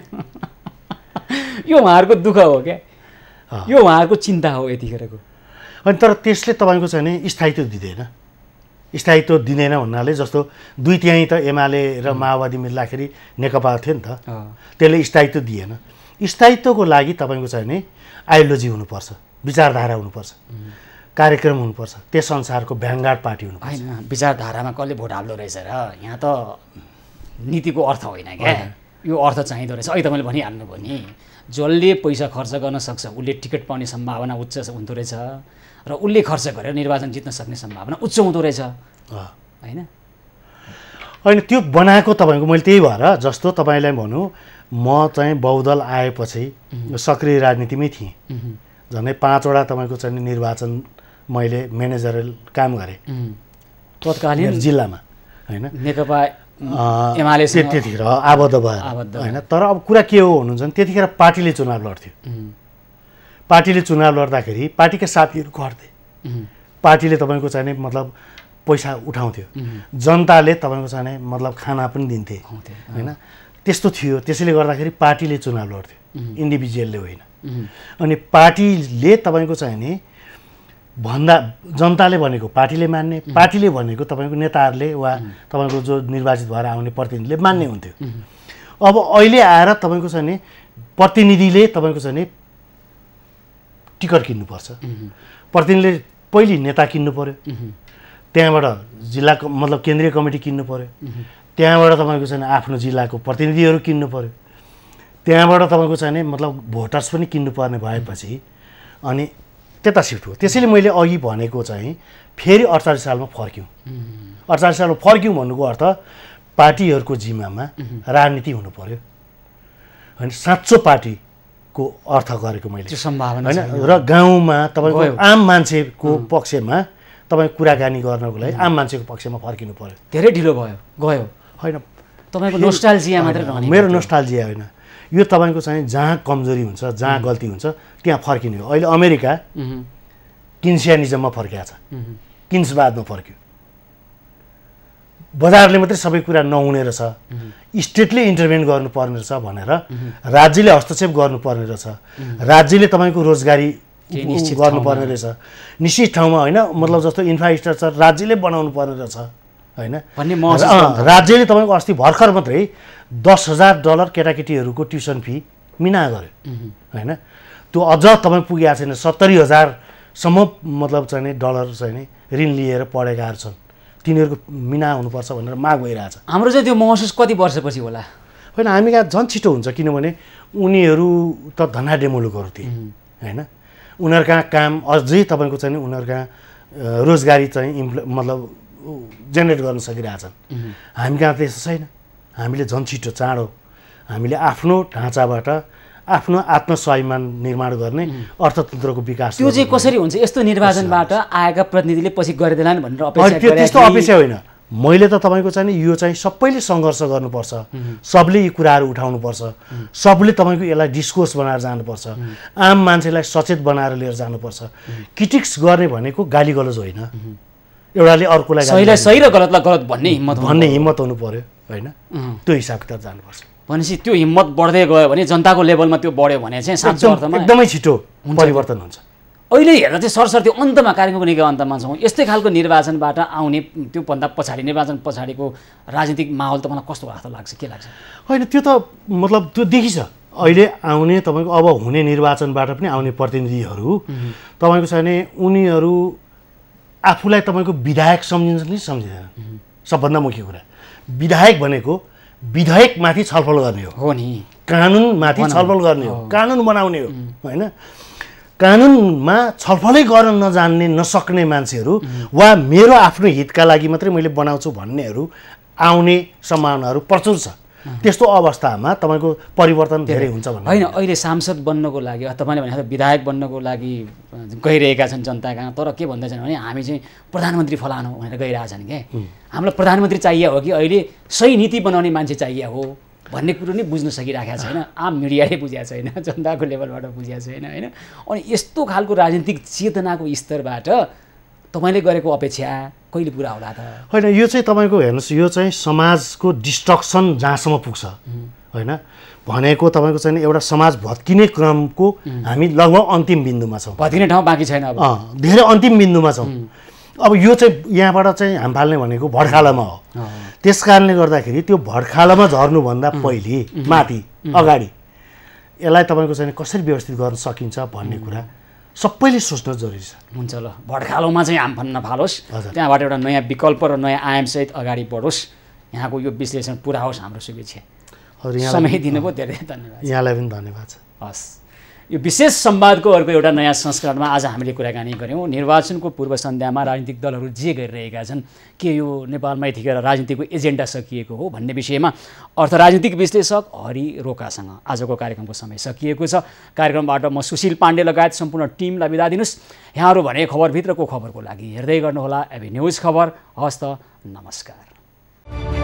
Speaker 1: यो उहाँहरूको दुःख हो क्या, यो उहाँहरूको चिन्ता हो यतिखेरको।
Speaker 2: अनि तर त्यसले तपाईँको चाहिँ नि स्थायित्व दिँदैन। स्थायित्व दिँदैन भन्नाले जस्तो दुई तिहाई त एमाले र माओवादी मिल्दाखेरि नेकपा थियो नि त, त्यसले स्थायित्व दिएन। स्थायित्वको लागि तपाईँको चाहिँ नि आइडियोलोजी हुनुपर्छ, विचारधारा हुनुपर्छ, कार्यक्रम हुनुपर्छ, त्यस अनुसारको भ्यानगार्ड पार्टी हुनुपर्छ।
Speaker 1: होइन विचारधारामा कसले भोट हाल्दो रहेछ र यहाँ त नीतिको अर्थ होइन क्या, यो अर्थ चाहिँदो रहेछ। अहिले तपाईँले भनिहाल्नुभयो नि, जसले पैसा खर्च गर्न सक्छ उसले टिकट पाउने सम्भावना उच्च हुँदो रहेछ र उसले खर्च गरेर निर्वाचन जित्न सक्ने सम्भावना उच्च हुँदो रहेछ होइन।
Speaker 2: होइन त्यो बनाएको तपाईँको मैले त्यही भएर जस्तो तपाईँलाई भनौँ म चाहिँ बहुदल आएपछि सक्रिय राजनीतिमै थिएँ। झन्डै पाँचवटा तपाईँको चाहिँ निर्वाचन मैले म्यानेजरल काम गरेँ
Speaker 1: तत्कालीन
Speaker 2: जिल्लामा होइन,
Speaker 1: नेकपा एमाले
Speaker 2: त्यतिखेर आबद्ध भएर होइन। तर अब कुरा के हो भन्नुहुन्छ भने त्यतिखेर पार्टीले चुनाव लड्थ्यो। पार्टीले चुनाव लड्दाखेरि पार्टीका साथीहरू घट्थे, पार्टीले तपाईँको चाहिने मतलब पैसा उठाउँथ्यो, जनताले तपाईँको चाहिने मतलब खाना पनि दिन्थे होइन। त्यस्तो थियो। त्यसैले गर्दाखेरि पार्टीले चुनाव लड्थ्यो, इन्डिभिजुअलले होइन। अनि पार्टीले तपाईँको चाहिने भन्दा जनताले भनेको पार्टीले मान्ने, पार्टीले भनेको तपाईँको नेताहरूले वा तपाईँको जो निर्वाचित भएर आउने प्रतिनिधिले मान्ने हुन्थ्यो। अब अहिले आएर तपाईँको चाहिँ नि प्रतिनिधिले तपाईँको चाहिँ नि टिकट किन्नुपर्छ, प्रतिनिधिले पहिले नेता किन्नु पर्यो, त्यहाँबाट जिल्लाको मतलब केन्द्रीय कमिटी किन्नु पर्यो, त्यहाँबाट तपाईँको चाहिँ आफ्नो जिल्लाको प्रतिनिधिहरू किन्नु पर्यो, त्यहाँबाट तपाईँको चाहिँ मतलब भोटर्स पनि किन्नुपर्ने भएपछि अनि त्यता सिफ्ट हो। त्यसैले मैले अघि भनेको चाहिँ फेरि अडचालिस सालमा फर्क्यौँ। अडचालिस सालमा फर्क्यौँ भन्नुको अर्थ पार्टीहरूको जिम्मामा राजनीति हुनु पर्यो होइन, साँचो पार्टीको अर्थ गरेको मैले
Speaker 1: सम्भावना
Speaker 2: होइन। र गाउँमा तपाईँको आम मान्छेको पक्षमा तपाईँ कुराकानी गर्नको लागि आम मान्छेको पक्षमा फर्किनु पर्यो।
Speaker 1: धेरै ढिलो भयो गयो
Speaker 2: होइन,
Speaker 1: तपाईँको नोस्टाल्जिया मात्रै रहने,
Speaker 2: मेरो नोस्टाल्जिया होइन। यो तपाईँको चाहिँ जहाँ कमजोरी हुन्छ, जहाँ गल्ती हुन्छ त्यहाँ फर्किने हो। अहिले अमेरिका किन्सियानिजममा फर्किया छ, किन्सवादमा फर्क्यो। बजारले मात्रै सबै कुरा नहुने रहेछ, स्टेटले इन्टरभेन गर्नुपर्ने रहेछ भनेर राज्यले हस्तक्षेप गर्नुपर्ने रहेछ, राज्यले तपाईँको रोजगारी गर्नुपर्ने रहेछ निश्चित ठाउँमा होइन। मतलब जस्तो इन्फ्रास्ट्रक्चर राज्यले बनाउनु पर्ने रहेछ होइन। राज्यले तपाईँको अस्ति भर्खर मात्रै दस हजार डलर केटाकेटीहरूको ट्युसन फी मिना गर्यो होइन। त्यो अझ तपाईँ पुगेको छैन, सत्तरी हजारसम्म मतलब चाहिँ डलर चाहिँ ऋण लिएर पढेकाहरू छन्, तिनीहरूको मिना हुनुपर्छ भनेर माग भइरहेछ।
Speaker 1: हाम्रो चाहिँ त्यो महसुस कति वर्षपछि होला?
Speaker 2: होइन, हामी कहाँ झन् छिटो हुन्छ, किनभने उनीहरू त धनाढ्य मुलुकहरू थिए होइन। उनीहरू कहाँ काम अझै तपाईँको चाहिँ उनीहरू कहाँ रोजगारी चाहिँ इम्प्ल मतलब जेनेरेट गर्न सकिरहेछन्। हामी कहाँ त्यस्तो छैन। हामीले झन् छिटो चाँडो हामीले आफ्नो ढाँचाबाट आफ्नो आत्मस्वाभिमान निर्माण गर्ने अर्थतन्त्रको विकास
Speaker 1: त्यो चाहिँ कसरी हुन्छ? यस्तो निर्वाचनबाट आएका प्रतिनिधिले पछि गरिदिलान् भनेर अपेक्षा
Speaker 2: त्यो त्यस्तो अपेक्षा होइन। मैले त तपाईँको चाहिँ यो चाहिँ सबैले सङ्घर्ष गर्नुपर्छ, सबले यी कुराहरू उठाउनुपर्छ, सबले तपाईँको यसलाई डिस्कोर्स बनाएर जानुपर्छ, आम मान्छेलाई सचेत बनाएर लिएर जानुपर्छ। क्रिटिक्स गर्ने भनेको गाली गलौज होइन, एउटाले अर्कोलाई
Speaker 1: सहीलाई सही र गलतलाई गलत भन्ने हिम्मत
Speaker 2: भन्ने हिम्मत हुनु पर्यो होइन। त्यो हिसाब किताब जानुपर्छ।
Speaker 1: भनेपछि त्यो हिम्मत बढ्दै गयो भने जनताको लेभलमा त्यो बढ्यो भने चाहिँ साँचो अर्थमा
Speaker 2: एकदमै छिटो परिवर्तन हुन्छ।
Speaker 1: अहिले हेर्दा चाहिँ सरसर्ती अन्तमा कार्यक्रमको निकै अन्तमा छौँ। यस्तै खालको निर्वाचनबाट आउने त्योभन्दा पछाडि निर्वाचन पछाडिको राजनीतिक माहौल तपाईँलाई कस्तो लाग्छ लाग्छ के लाग्छ?
Speaker 2: होइन त्यो त मतलब त्यो देखिछ अहिले आउने तपाईँको अब हुने निर्वाचनबाट पनि आउने प्रतिनिधिहरू तपाईँको छ भने उनीहरू आफूलाई तपाईँको विधायक सम्झिन्छ कि सम्झिँदैन। सबभन्दा मुख्य कुरा विधायक भनेको विधेयकमाथि छलफल गर्ने हो
Speaker 1: हो नि,
Speaker 2: कानुनमाथि छलफल गर्ने हो, कानुन बनाउने हो होइन। कानुनमा छलफलै गर्न नजान्ने नसक्ने मान्छेहरू वा मेरो आफ्नो हितका लागि मात्रै मैले बनाउँछु भन्नेहरू आउने सम्भावनाहरू प्रचुर छ। त्यस्तो अवस्थामा तपाईँको परिवर्तन धेरै हुन्छ भन्ने
Speaker 1: होइन। अहिले सांसद बन्नको लागि तपाईँले भने विधायक बन्नको लागि गइरहेका छन् जनता कहाँ, तर के भन्दैछन् भने हामी चाहिँ प्रधानमन्त्री फलानु भनेर गइरहेछन् क्या। हामीलाई प्रधानमन्त्री चाहिए हो कि अहिले सही नीति बनाउने मान्छे चाहिए हो भन्ने कुरो नै बुझ्न सकिरहेको छैन। आम मिडियाले बुझेको छैन, जनताको लेभलबाट बुझेको छैन होइन। अनि यस्तो खालको राजनीतिक चेतनाको स्तरबाट तपाईँले गरेको अपेक्षा कहिले पुरा होला त?
Speaker 2: होइन, यो चाहिँ तपाईँको हेर्नुहोस्, यो चाहिँ समाजको डिस्ट्रक्सन जहाँसम्म पुग्छ होइन भनेको तपाईँको चाहिँ एउटा समाज भत्किने क्रमको हामी लगभग अन्तिम बिन्दुमा छौँ।
Speaker 1: भत्किने ठाउँ बाँकी छैन, अब
Speaker 2: धेरै अन्तिम बिन्दुमा छौँ। अब यो चाहिँ यहाँबाट चाहिँ हाम फाल्ने भनेको भड्खालामा हो। त्यस कारणले गर्दाखेरि त्यो भड्खालामा झर्नुभन्दा पहिले माथि अगाडि यसलाई तपाईँको चाहिँ कसरी व्यवस्थित गर्न सकिन्छ भन्ने कुरा सबैले सोच्न जरुरी छ।
Speaker 1: हुन्छ, ल भड्खालोमा चाहिँ हाम फाल्न नफालोस्, त्यहाँबाट एउटा नयाँ विकल्प र नयाँ आयामसहित अगाडि बढोस्। यहाँको यो विश्लेषण पुरा होस् हाम्रो शुभेच्छा। समय दिनुभयो, धेरै धन्यवाद।
Speaker 2: यहाँलाई पनि धन्यवाद छ।
Speaker 1: हस्, यो विशेष संवादको अर्को एउटा नयाँ संस्करणमा आज हामीले कुराकानी गऱ्यौँ निर्वाचनको पूर्व सन्ध्यामा राजनीतिक दलहरू जे गरिरहेका छन्, के यो नेपालमा यतिखेर राजनीतिको एजेन्डा सकिएको हो भन्ने विषयमा अर्थ राजनीतिक विश्लेषक हरि रोकासँग आजको कार्यक्रमको समय सकिएको छ। कार्यक्रमबाट म सुशील पाण्डे लगायत सम्पूर्ण टिमलाई बिदा दिनुहोस्। यहाँहरू भने खबरभित्रको खबरको लागि हेर्दै गर्नुहोला एबी न्युज खबर। हस्त, नमस्कार।